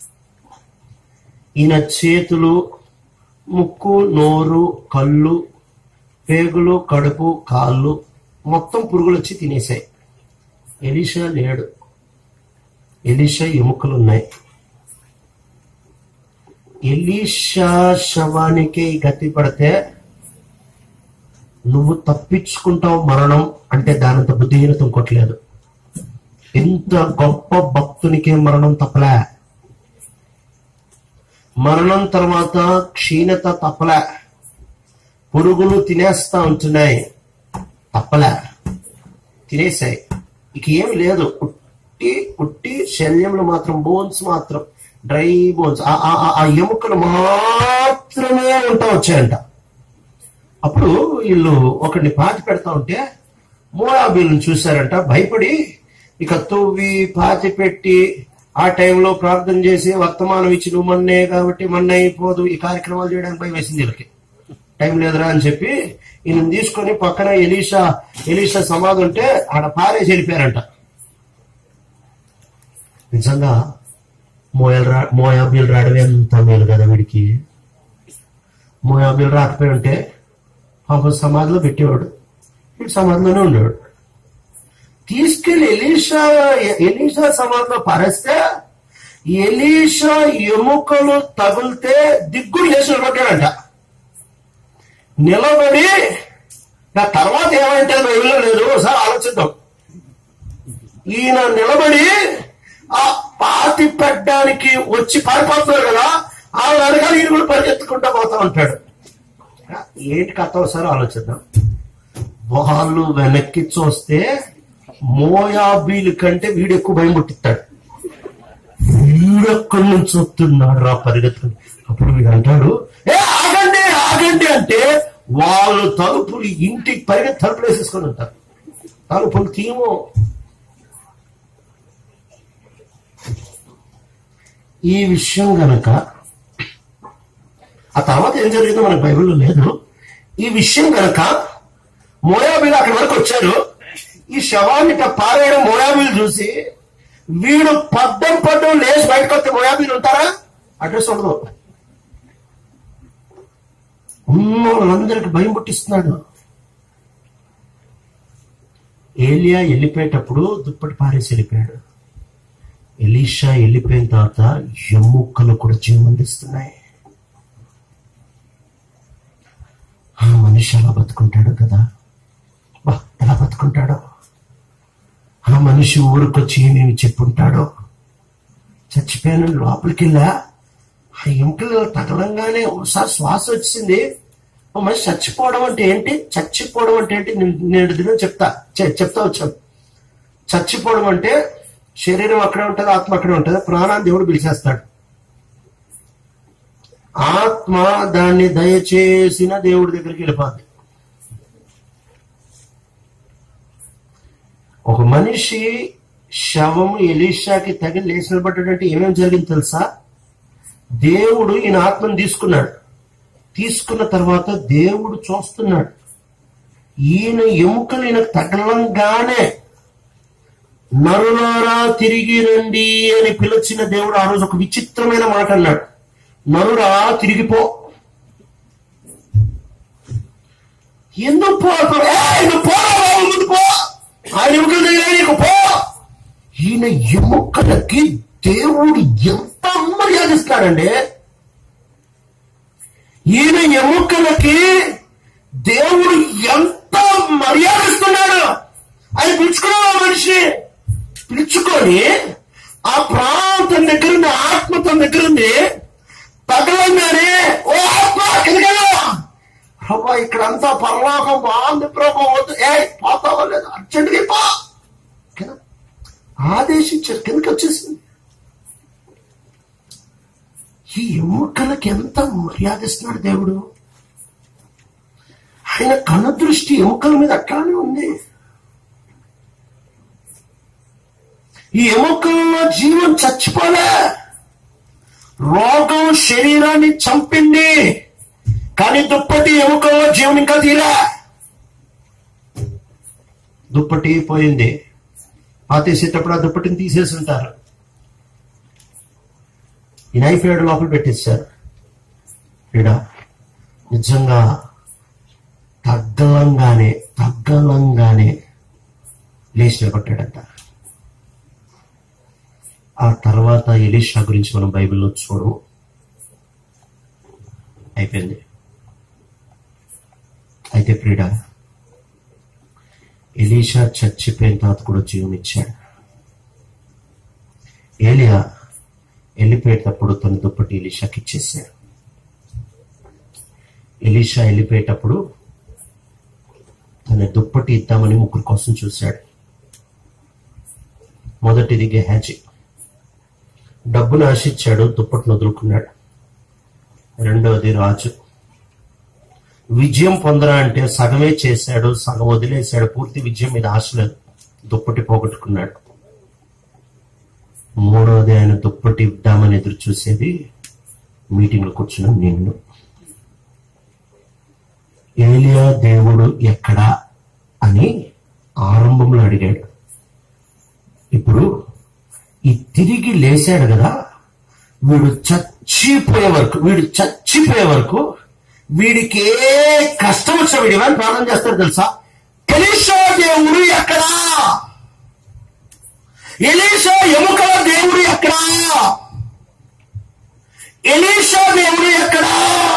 ఈయన చేతులు, ముక్కు, నోరు, కళ్ళు, పేగులు, కడుపు, కాళ్ళు మొత్తం పురుగులు వచ్చి తినేశాయి. ఎలీషా లేడు, ఎలీషా ఎముకలున్నాయి. ఎలీషా శవానికి గతి పడితే నువ్వు తప్పించుకుంటావు మరణం అంటే దానంత బుద్ధిహీనత ఇంకోట్లేదు. ఇంత గొప్ప భక్తునికే మరణం తప్పలే, మరణం తర్వాత క్షీణత తప్పలే, పురుగులు తినేస్తా ఉంటున్నాయి తప్పలే, తినేసాయి. ఇక ఏమి లేదు, ఉట్టి శల్యంలో మాత్రం బోన్స్ మాత్రం, డ్రై బోన్స్, ఆ ఎముకలు మాత్రమే ఉంటా వచ్చాయంట. అప్పుడు వీళ్ళు ఒకడిని పాతి పెడతా ఉంటే మోయాబీలను చూశారంట, భయపడి ఇక తవ్వి పాతి పెట్టి ఆ టైంలో ప్రార్థన చేసి వర్తమానం ఇచ్చి నువ్వు మన్నే కాబట్టి మన్న అయిపోదు, ఈ కార్యక్రమాలు చేయడానికి భయం వేసింది వీళ్ళకి. టైం లేదురా అని చెప్పి ఈయన తీసుకొని పక్కన ఎలీషా సమాధి ఉంటే ఆడ పారేసి వెళ్ళిపోయారంట. నిజంగా మోయాబీలు రావడం ఎంత మేలు కదా వీడికి. మోయాబీలు రాకపోయి ఉంటే పాప సమాధిలో పెట్టేవాడు, వీడు సమాధిలోనే ఉండేవాడు. తీసుకెళ్లి ఎలీషా సమాధిలో పారేస్తే ఎలీషా ఎముకలు తగిలితే దిగ్గులు చేసి నిలబడ్డాడంట. నిలబడి నా తర్వాత ఏమంటే బైబిల్లో లేదు, ఒకసారి ఆలోచిద్దాం. ఈయన నిలబడి ఆ పాతి పెట్టడానికి వచ్చి పారిపోతున్నారు కదా, ఆ వెనకాల ఈయన కూడా పరిగెత్తుకుంటా పోతా ఉంటాడు. ఏంటి కథ ఒకసారి ఆలోచిద్దాం. వాళ్ళు వెనక్కి చూస్తే మోయాబీల కంటే వీడు ఎక్కువ భయం పుట్టిస్తాడు. వీడెక్కడి నుంచి వస్తున్నాడు రా పరిగెత్తుకుని. అప్పుడు వీడు అంటాడు, ఆగండి ఆగండి అంటే వాళ్ళు తలుపులు ఇంటికి పరిగెత్తి తలుపులు వేసేసుకొని ఉంటారు. తలుపులు తీయము. ఈ విషయం గనక ఆ తర్వాత ఏం జరిగిందో మనకు బైబిల్లో లేదు. ఈ విషయం గనక మోయాబీలు అక్కడి వరకు వచ్చారు, ఈ శవాన్ని పారేయడం మోయాబీలు చూసి వీడు పడ్డం లేచి బయటకు వస్తే మోయాబీలు ఉంటారా? అడ్రస్ ఉండదు. వాళ్ళందరికి భయం పుట్టిస్తున్నాడు. ఏలియా వెళ్ళిపోయేటప్పుడు దుప్పటి పారేసి వెళ్ళిపోయాడు. ఎలీషా వెళ్ళిపోయిన తర్వాత ఎముకలు కూడా జీవం అందిస్తున్నాయి. మనిషి అలా బతుకుంటాడు కదా, ఎలా బతుకుంటాడో. ఆ మనిషి ఊరికొచ్చి ఏమేమి చెప్పుంటాడో. చచ్చిపోయాను లోపలికి వెళ్ళా, ఆ ఎముకలు తగలంగానే ఒకసారి శ్వాస వచ్చింది. మనిషి చచ్చిపోవడం అంటే ఏంటి, చచ్చిపోవడం అంటే ఏంటి నేడు దినం చెప్తా వచ్చాను. చచ్చిపోవడం అంటే శరీరం అక్కడే ఉంటుంది, ఆత్మ అక్కడే ఉంటుంది. ప్రాణాన్ని దేవుడు పిలిచేస్తాడు. ఆత్మ దాన్ని దయచేసిన దేవుడి దగ్గరికి వెళ్ళిపోద్ది. ఒక మనిషి శవము ఎలీషాకి తగిలి లేచి నిలబడ్డాడంటే ఏమేమి జరిగింది తెలుసా? దేవుడు ఈయన ఆత్మను తీసుకున్నాడు. తీసుకున్న తర్వాత దేవుడు చూస్తున్నాడు. ఈయన ఎముకలు ఈయనకు తగలంగానే నరులారా తిరిగి రండి అని పిలిచిన దేవుడు ఆ రోజు ఒక విచిత్రమైన మాట అన్నాడు. నరురా తిరిగిపో. ఎందుకు పో? ఆయన ఎముకల దగ్గర నీకు పో. ఈయన ఎముకలకి దేవుడు ఎంత మర్యాదిస్తాడండి. ఈయన ఎముకలకి దేవుడు ఎంత మర్యాదిస్తున్నాడు. ఆయన పిలుచుకున్నాడు. ఆ మనిషి పిలుచుకొని ఆ ప్రాంతం దగ్గర ఉంది, ఆత్మతం దగ్గర ఉంది. తగలంగానే ఓ ఆత్మ కిందకెళ్ళు, ప్రభా ఇక్కడంతా పరలోకం బాగుంది ప్రభా, వద్దు పోతావా లేదు, అర్జెంట్గా పో ఆదేశించారు. కిందకి వచ్చేసింది. ఈ ఎముకలకి ఎంత మర్యాదిస్తున్నాడు దేవుడు. ఆయన కనుదృష్టి ఎముకల మీద అట్లానే ఉంది. ఈ ఎముకల్లో జీవం చచ్చిపోలే. రోగం శరీరాన్ని చంపింది, కానీ దుప్పటి ఎముకల్లో జీవం ఇంకా తీరా. దుప్పటి పోయింది, పాతేసేటప్పుడు ఆ దుప్పటిని తీసేసి ఉంటారు. ఈ నైఫ్ ఏడు లోపల పెట్టేశారు. ఈడ నిజంగా తగ్గలంగానే లేచి నిలబడ్డాడంట. ఆ తర్వాత ఎలీషా గురించి మనం బైబిల్లో చూడము. అయిపోయింది. అయితే ప్రియుడ, ఎలీషా చచ్చిపోయిన తర్వాత కూడా జీవం ఇచ్చాడు. ఏలియా వెళ్ళిపోయేటప్పుడు తన దుప్పటి ఎలీషాకి ఇచ్చేసాడు. ఎలీషా వెళ్ళిపోయేటప్పుడు తన దుప్పటి ఇద్దామని ముగ్గురు కోసం చూశాడు. మొదటిది గెహాజీ, డబ్బును ఆశించాడు, దుప్పటిని వదులుకున్నాడు. రెండవది రాజు, విజయం పొందరా అంటే సగమే చేశాడు, సగం వదిలేశాడు. పూర్తి విజయం మీద ఆశ లేదు, దుప్పటి పోగొట్టుకున్నాడు. మూడవది ఆయన దుప్పటి ఇద్దామని ఎదురు చూసేది మీటింగ్ లో కూర్చున్న నిన్ను. ఏలియా దేవుడు ఎక్కడా అని ఆరంభంలో అడిగాడు. ఇప్పుడు ఈ తిరిగి లేచాడు కదా, వీడు చచ్చిపోయే వరకు వీడికి ఏ కష్టం వచ్చా వీడి అని ప్రార్థన చేస్తాడు తెలుసా? ఎలీషా దేవుడు ఎక్కడా? ఎలీషా ఎముకల దేవుడు ఎక్కడా? ఎలీషా దేవుడు ఎక్కడా?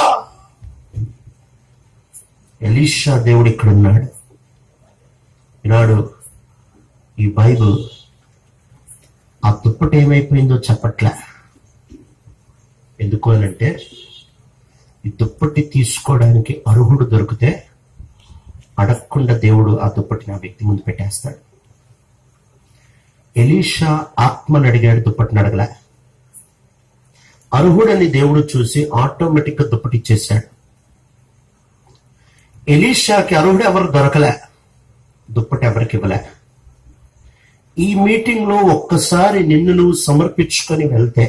ఎలీషా దేవుడు ఇక్కడ ఉన్నాడు. ఈనాడు ఈ బైబిల్ ఆ దుప్పటి ఏమైపోయిందో చెప్పట్లే. ఎందుకు అనంటే, ఈ దుప్పటి తీసుకోవడానికి అర్హుడు దొరికితే అడగకుండా దేవుడు ఆ దుప్పటిని ఆ వ్యక్తి ముందు పెట్టేస్తాడు. ఎలీషా ఆత్మని అడిగాడు, దుప్పటిని అడగలే. అర్హుడని దేవుడు చూసి ఆటోమేటిక్ గా దుప్పటి ఇచ్చేశాడు. ఎలీషాకి అర్హుడు ఎవరు దొరకలే, దుప్పటి ఎవరికి ఇవ్వలే. ఈ మీటింగ్ లో ఒక్కసారి నిన్ను నువ్వు సమర్పించుకొని వెళ్తే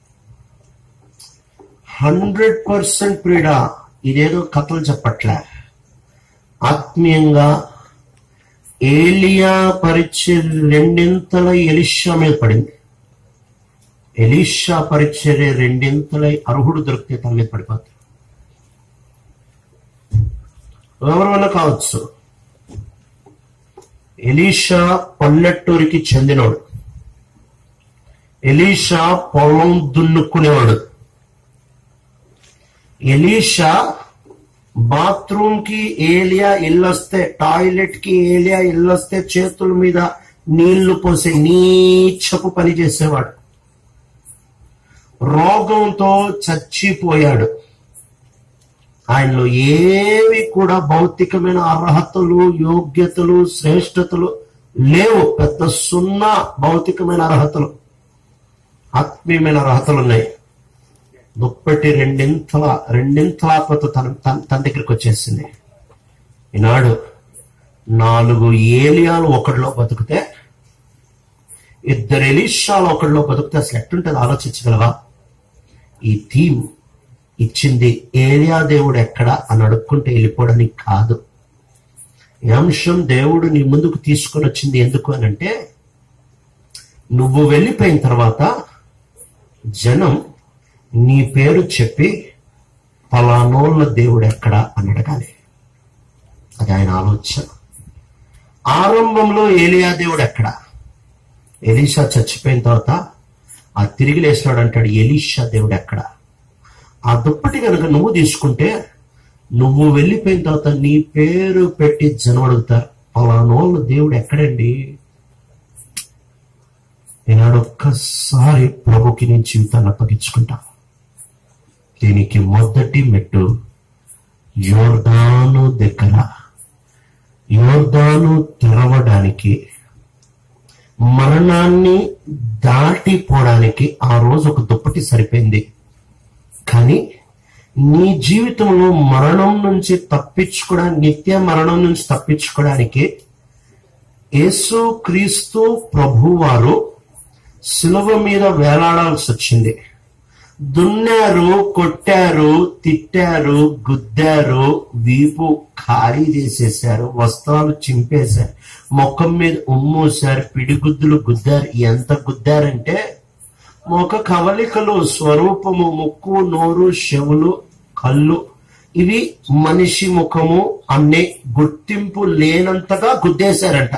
100% ప్రియుడా, ఇదేదో కథలు చెప్పట్లే, ఆత్మీయంగా ఏలియా పరిచర్య రెండింతలై ఎలీషా మీద పడింది. ఎలీషా పరిచర్య రెండింతలై అర్హుడు దొరికితే తన మీద పడిపోతాడు. ఎవరైనా కావచ్చు. ఎలీషా పల్లెటూరికి చెందినవాడు. ఎలీషా పొలం దున్నుకునేవాడు. ఎలీషా బాత్రూమ్ కి ఏలియా ఇల్లొస్తే, టాయిలెట్ కి ఏలియా ఇల్లొస్తే చేతుల మీద నీళ్లు పోసి నీచపు పని చేసేవాడు. రోగంతో చచ్చిపోయాడు. ఆయనలో ఏవి కూడా భౌతికమైన అర్హతలు, యోగ్యతలు, శ్రేష్టతలు లేవు. పెద్ద సున్నా భౌతికమైన అర్హతలు. ఆత్మీయమైన అర్హతలు ఉన్నాయి. దుప్పటి రెండింతల ఆత్మతో తన దగ్గరికి వచ్చేసింది. ఈనాడు 4 ఏలియాలు ఒకటిలో బతుకుతే, 2 ఎలీషాలు ఒకటిలో బతుకుతే అసలు ఎట్టుంటుంది ఆలోచించగలవా? ఈ థీమ్ ఇచ్చింది ఏలియా దేవుడు ఎక్కడ అని అడుక్కుంటే వెళ్ళిపోవడానికి కాదు. ఈ అంశం దేవుడు నీ ముందుకు తీసుకొని వచ్చింది ఎందుకు అని అంటే, నువ్వు వెళ్ళిపోయిన తర్వాత జనం నీ పేరు చెప్పి పలానోళ్ళ దేవుడు ఎక్కడ అని అడగాలి. అది ఆయన ఆలోచన. ఆరంభంలో ఏలియా దేవుడు ఎక్కడ? ఎలీషా చచ్చిపోయిన తర్వాత ఆ తిరిగి లేచినాడు అంటాడు, ఎలీషా దేవుడు ఎక్కడ? ఆ దుప్పటి కనుక నువ్వు తీసుకుంటే, నువ్వు వెళ్ళిపోయిన తర్వాత నీ పేరు పెట్టి జనం అడుగుతారు, పలానోళ్ళ దేవుడు ఎక్కడండి? ఈనాడు ఒక్కసారి ప్రభుకి నీ జీవితాన్ని అప్పగించుకుంటా. దీనికి మొదటి మెట్టు యోర్దాను దగ్గర. యోర్దాను తెరవడానికి, మరణాన్ని దాటిపోవడానికి ఆ రోజు ఒక దుప్పటి సరిపోయింది. కానీ నీ జీవితంలో మరణం నుంచి తప్పించుకోవడానికి, నిత్య మరణం నుంచి తప్పించుకోవడానికి యేసు క్రీస్తు ప్రభువారు శిలువ మీద వేలాడాల్సి వచ్చింది. దున్నారు, కొట్టారు, తిట్టారు, గుద్దారు, వీపు ఖాళీ చేసేశారు, వస్త్రాలు చింపేశారు, ముఖం మీద ఉమ్మూశారు, పిడిగుద్దులు గుద్దారు. ఎంత గుద్దారంటే ముఖ కవలికలు, స్వరూపము, ముక్కు, నోరు, చెవులు, కళ్ళు ఇవి మనిషి ముఖము అనే గుర్తింపు లేనంతగా గుద్దేశారంట.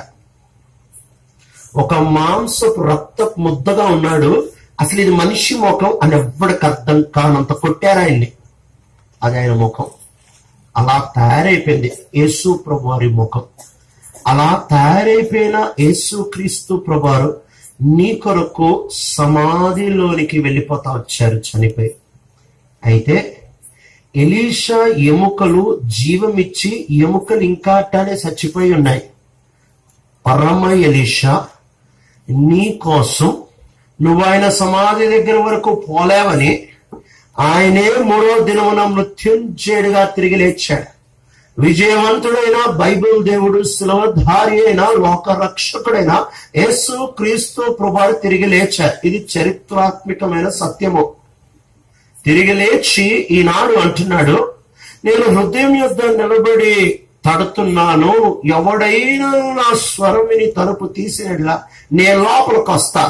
ఒక మాంసపు రక్తపు ముద్దగా ఉన్నాడు, అసలు ఇది మనిషి ముఖం అని ఎవ్వడికి అర్థం కానంత కొట్టారు ఆయన్ని. అది ఆయన ముఖం. అలా తయారైపోయింది యేసు ప్రభువారి ముఖం. అలా తయారైపోయిన యేసు క్రీస్తు ప్రభువారు నీ కొరకు సమాధిలోనికి వెళ్ళిపోతా వచ్చారు చనిపోయి. అయితే ఎలీషా ఎముకలు జీవమిచ్చి, ఎముకలు ఇంకా అట్టానే చచ్చిపోయి ఉన్నాయి. పరమ ఎలీషా నీ కోసం నువ్వు ఆయన సమాధి దగ్గర వరకు పోలేవని ఆయనే 3వ దినమున మృత్యుంజయుడిగా తిరిగి లేచాడు. విజయవంతుడైన బైబిల్ దేవుడు, శిలువధారి అయిన లోక రక్షకుడైన యేసు క్రీస్తు ప్రభువు తిరిగి లేచారు. ఇది చరిత్రాత్మకమైన సత్యము. తిరిగి లేచి ఈనాడు అంటున్నాడు, నేను హృదయం యొద్ద నిలబడి తడుతున్నాను, ఎవడైనా నా స్వరం విని తలుపు తీసినట్లా నేను లోపలికి వస్తా.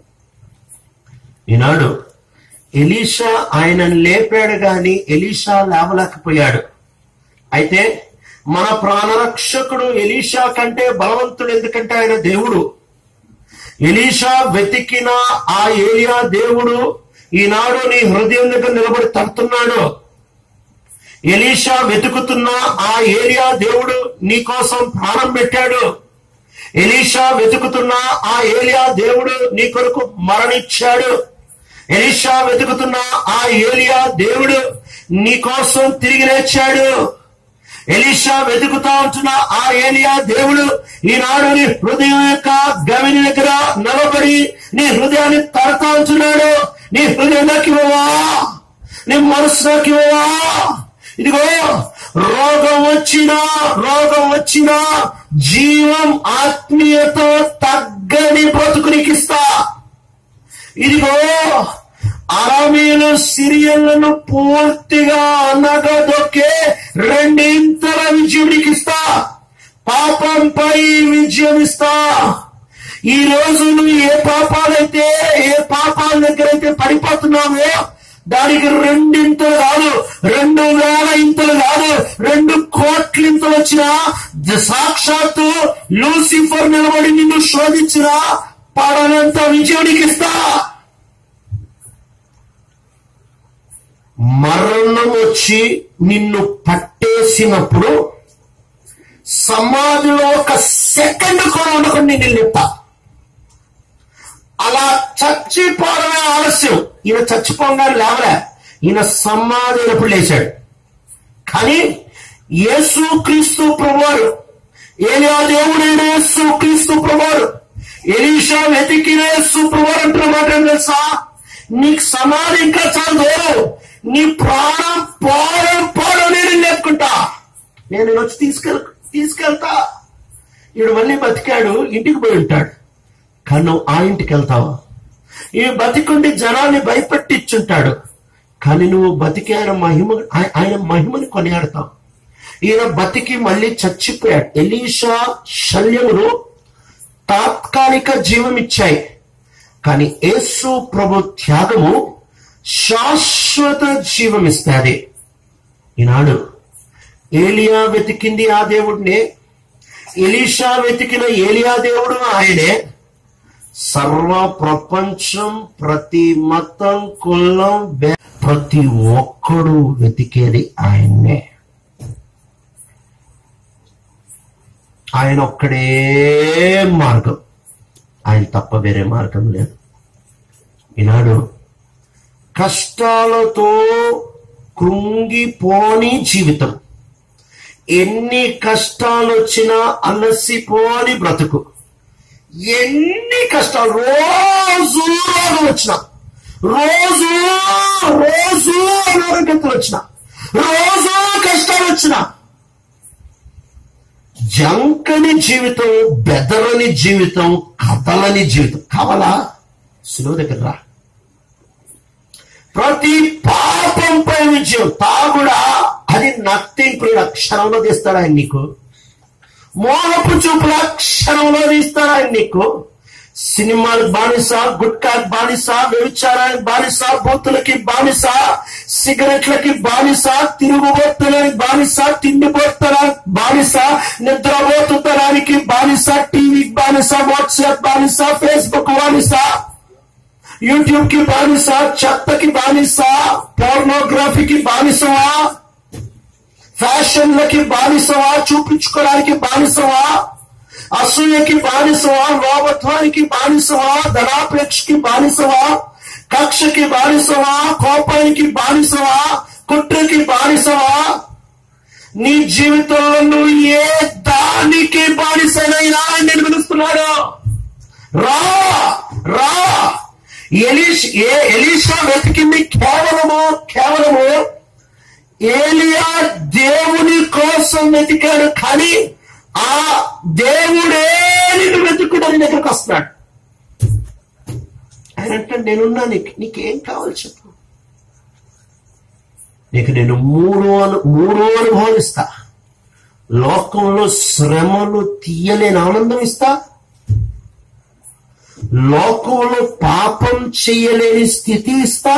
ఈనాడు ఎలీషా ఆయనను లేపాడు గాని ఎలీషా లేవలేకపోయాడు. అయితే మన ప్రాణరక్షకుడు ఎలీషా కంటే బలవంతుడు. ఎందుకంటే ఆయన దేవుడు. ఎలీషా వెతికిన ఆ ఏలియా దేవుడు ఈనాడు నీ హృదయం దగ్గర నిలబడి తడుతున్నాడు. ఎలీషా వెతుకుతున్న ఆ ఏలియా దేవుడు నీ కోసం ప్రాణం పెట్టాడు. ఎలీషా వెతుకుతున్న ఆ ఏలియా దేవుడు నీ కొరకు మరణించాడు. ఎలీషా వెతుకుతున్న ఆ ఏలియా దేవుడు నీ కోసం తిరిగి లేచాడు. ఎలీషా వెతుకుతా ఉంటున్న ఆ ఏలియా దేవుడు ఈనాడు నీ హృదయం యొక్క గవిని దగ్గర నిలబడి నీ హృదయాన్ని తడతా ఉంటున్నాడు. నీ హృదయంలోకి ఇవ్వవా, నీ మనసులోకి ఇవ్వవా. ఇదిగో రోగం వచ్చినా జీవం, ఆత్మీయత తగ్గని బ్రతుకునికిస్తా. ఇదిగో అరామీయులు సిరియన్లను పూర్తిగా అనగదొక్కే 2 విజయమిస్తా. పాపంపై విజయం ఇస్తా. ఈ రోజు నువ్వు ఏ పాపాల దగ్గర అయితే పడిపోతున్నావో దానికి 2 కాదు, 2,000 కాదు, 2 కోట్ల వచ్చినా సాక్షాత్తు లూసిఫర్ నిలబడి నిన్ను శోధించినా పడనంత విజయానికి ఇస్తా. మరణం వచ్చి నిన్ను పట్టేసినప్పుడు సమాధిలో ఒక సెకండ్ కూడా ఉండకుండా నిన్ను లేపుతా. అలా చచ్చిపోవడమే ఆలస్యం. ఈయన చచ్చిపోగానే లేవలే, ఈయన సమాధి అయినప్పుడు లేచాడు. కానీ యేసు క్రీస్తు ప్రభువారు, ఏలియా దేవుడైన యేసు క్రీస్తు ప్రభువారు, ఎలీషా వెతికిన యేసు ప్రభువారు అంటున్న మాట ఏం తెలుసా? నీకు సమాధి ఇంకా చాలా దూరం, నీ ప్రాణం పోవడం నేను లేపుకుంటా, నేను వచ్చి తీసుకెళ్తా. ఈడు మళ్ళీ బతికాడు, ఇంటికి పోయి ఉంటాడు. కానీ నువ్వు ఆ ఇంటికి వెళ్తావా? ఈ బతికుండి జనాన్ని భయపెట్టించుంటాడు, కానీ నువ్వు బతికి ఆయన మహిమని కొనియాడతావు. ఈయన బతికి మళ్ళీ చచ్చిపోయాడు. ఎలీషా శల్యములు తాత్కాలిక జీవం ఇచ్చాయి, కానీ యేసు ప్రభు త్యాగము శాశ్వత జీవం ఇస్తాది. ఈనాడు ఏలియా వెతికింది ఆ దేవుడినే, ఎలీషా వెతికిన ఏలియా దేవుడు ఆయనే. సర్వ ప్రపంచం, ప్రతి మతం, కులం, ప్రతి ఒక్కడు వెతికేది ఆయన్నే. ఆయన ఒక్కడే మార్గం, ఆయన తప్ప వేరే మార్గం లేదు. ఈనాడు కష్టాలతో కృంగిపోని జీవితం, ఎన్ని కష్టాలు వచ్చినా అలసిపోని బ్రతుకు, ఎన్ని కష్టాలు రోజు వచ్చినా, రోజు అనారోగ్యతలు వచ్చినా, రోజు కష్టాలు వచ్చినా, జంకని జీవితం, బెదరని జీవితం, కదలని జీవితం కావాలా? సులువు దగ్గర రా. ప్రతి పాపంపై విజయం. తాగుడా అది నథింగ్ ప్రియుడ, క్షణంలో తీస్తాడు ఆయన నీకు. మోహపు చూపుల క్షణంలో తీస్తాడు ఆయన నీకు. సినిమాలకు బానిస, గుట్కాకి బానిస, వ్యభిచారానికి బానిస, బూతులకి బానిస, సిగరెట్లకి బానిస, తిరుగుబోతులకి బానిస, తిండిపోతనానికి బానిస, నిద్రపోతుతనానికి బానిస, టీవీకి బానిస, వాట్సాప్ బానిస, ఫేస్బుక్ బానిస, యూట్యూబ్ కి బానిస, చెత్తకి బానిస, పోర్నోగ్రఫీకి బానిసవా, ఫ్యాషన్లకి బానిసవా, చూపించుకోవడానికి బానిసవా, అసూయకి బానిసవా, లోభత్వానికి బానిసవా, ధనాపేక్షకి బానిసవా, కక్షకి బానిసవా, కోపానికి బానిసవా, కుట్రకి బానిసవా? నీ జీవితంలో నువ్వు ఏ దానికి బానిసైనా నేను పిలుస్తున్నాడు. రా రా. ఎలీషా వెతికింది కేవలము ఏలియా దేవుని కోసం వెతికాడు, కానీ ఆ దేవుడే నిన్ను వెతుకుడు నీ దగ్గరకు వస్తున్నాడు. ఆయన అంటే నేనున్నా, నీకేం కావాలి చెప్పు, నీకు నేను మూడు అనుభవాలు ఇస్తా. లోకంలో శ్రమలు తీయలేని ఆనందం ఇస్తా, లోకంలో పాపం చెయ్యలేని స్థితి ఇస్తా,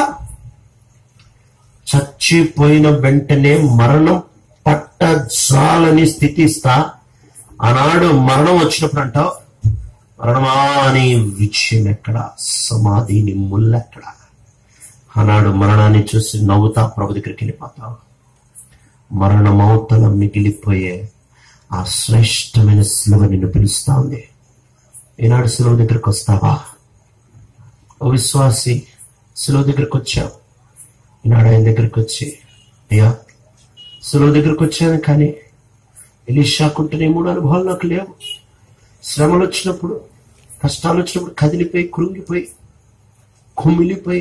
చచ్చిపోయిన వెంటనే మరణం పట్టజాలని స్థితి ఇస్తా. ఆనాడు మరణం వచ్చినప్పుడు అంటావు, మరణమా నీ విజయం ఎక్కడ, సమాధిని ముల్లెక్కడ? ఆనాడు మరణాన్ని చూసి నవ్వుతా ప్రభు దగ్గరికి వెళ్ళిపోతావు. మరణమౌతల మిగిలిపోయే ఆ శ్రేష్టమైన సిలువ నిన్ను పిలుస్తా ఉంది. ఈనాడు సిలువ దగ్గరికి వస్తావా? ఓ విశ్వాసి, సిలువ దగ్గరికి వచ్చావు. ఈనాడు ఆయన దగ్గరికి వచ్చి, అయ్యా సిలువ దగ్గరికి వచ్చాను, కానీ ఎలీషాకుంటున్న 3 అనుభవాలు నాకు లేవు. శ్రమలు వచ్చినప్పుడు, కష్టాలు వచ్చినప్పుడు కదిలిపోయి, కృంగిపోయి, కుమిలిపోయి,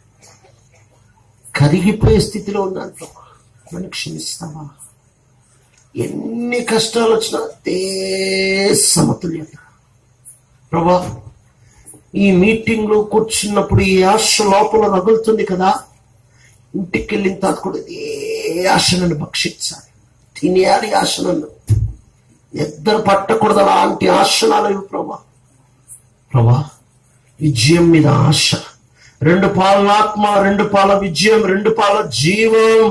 కరిగిపోయే స్థితిలో ఉన్నాను. నన్ను క్షమిస్తావా? ఎన్ని కష్టాలు వచ్చినా అదే సమతుల్యత. ప్రభా, ఈ మీటింగ్ లో కూర్చున్నప్పుడు ఈ ఆశ లోపల రగులుతుంది కదా, ఇంటికి వెళ్ళిన తర్వాత కూడా ఏ ఆశ నన్ను భక్షించాలి, తినేయాలి ఆశ, నన్ను నిద్ర పట్టకూడదు అలాంటి ఆశనాలు ప్రభా. విజయం మీద ఆశ, 2 పాల ఆత్మ, 2 పాల విజయం, 2 పాల జీవం.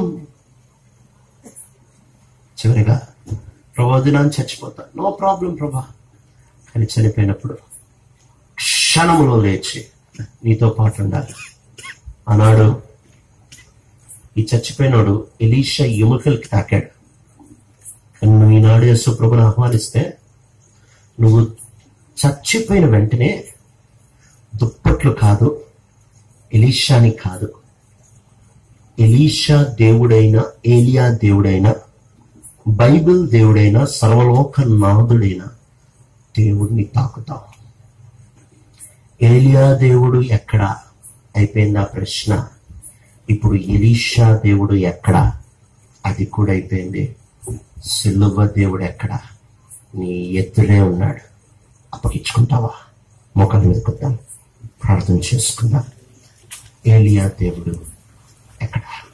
చివరిగా ప్రభా దినాన్ని చచ్చిపోతా, నో ప్రాబ్లం ప్రభా, కానీ చనిపోయినప్పుడు క్షణములో లేచి నీతో పాటు ఉండాలి. ఆనాడు ఈ చచ్చిపోయినాడు ఎలీషా ఎముకలకి తాకాడు. కానీ నువ్వు ఈనాడు యేసు ప్రభుని ఆహ్వానిస్తే నువ్వు చచ్చిపోయిన వెంటనే దుప్పట్లు కాదు, ఎలీషాని కాదు, ఎలీషా దేవుడైన, ఏలియా దేవుడైన, బైబిల్ దేవుడైన, సర్వలోక నాథుడైన దేవుడిని తాకుతావు. ఏలియా దేవుడు ఎక్కడా అయిపోయింది ఆ ప్రశ్న. ఇప్పుడు ఎలీషా దేవుడు ఎక్కడా, అది కూడా అయిపోయింది. సిలువ దేవుడు ఎక్కడా, నీ ఎత్తులే ఉన్నాడు. అప్పగించుకుంటావా? మోకాళ్ళ మీద కొద్దాం, ప్రార్థన చేసుకుందాం. ఏలియా దేవుడు ఎక్కడా?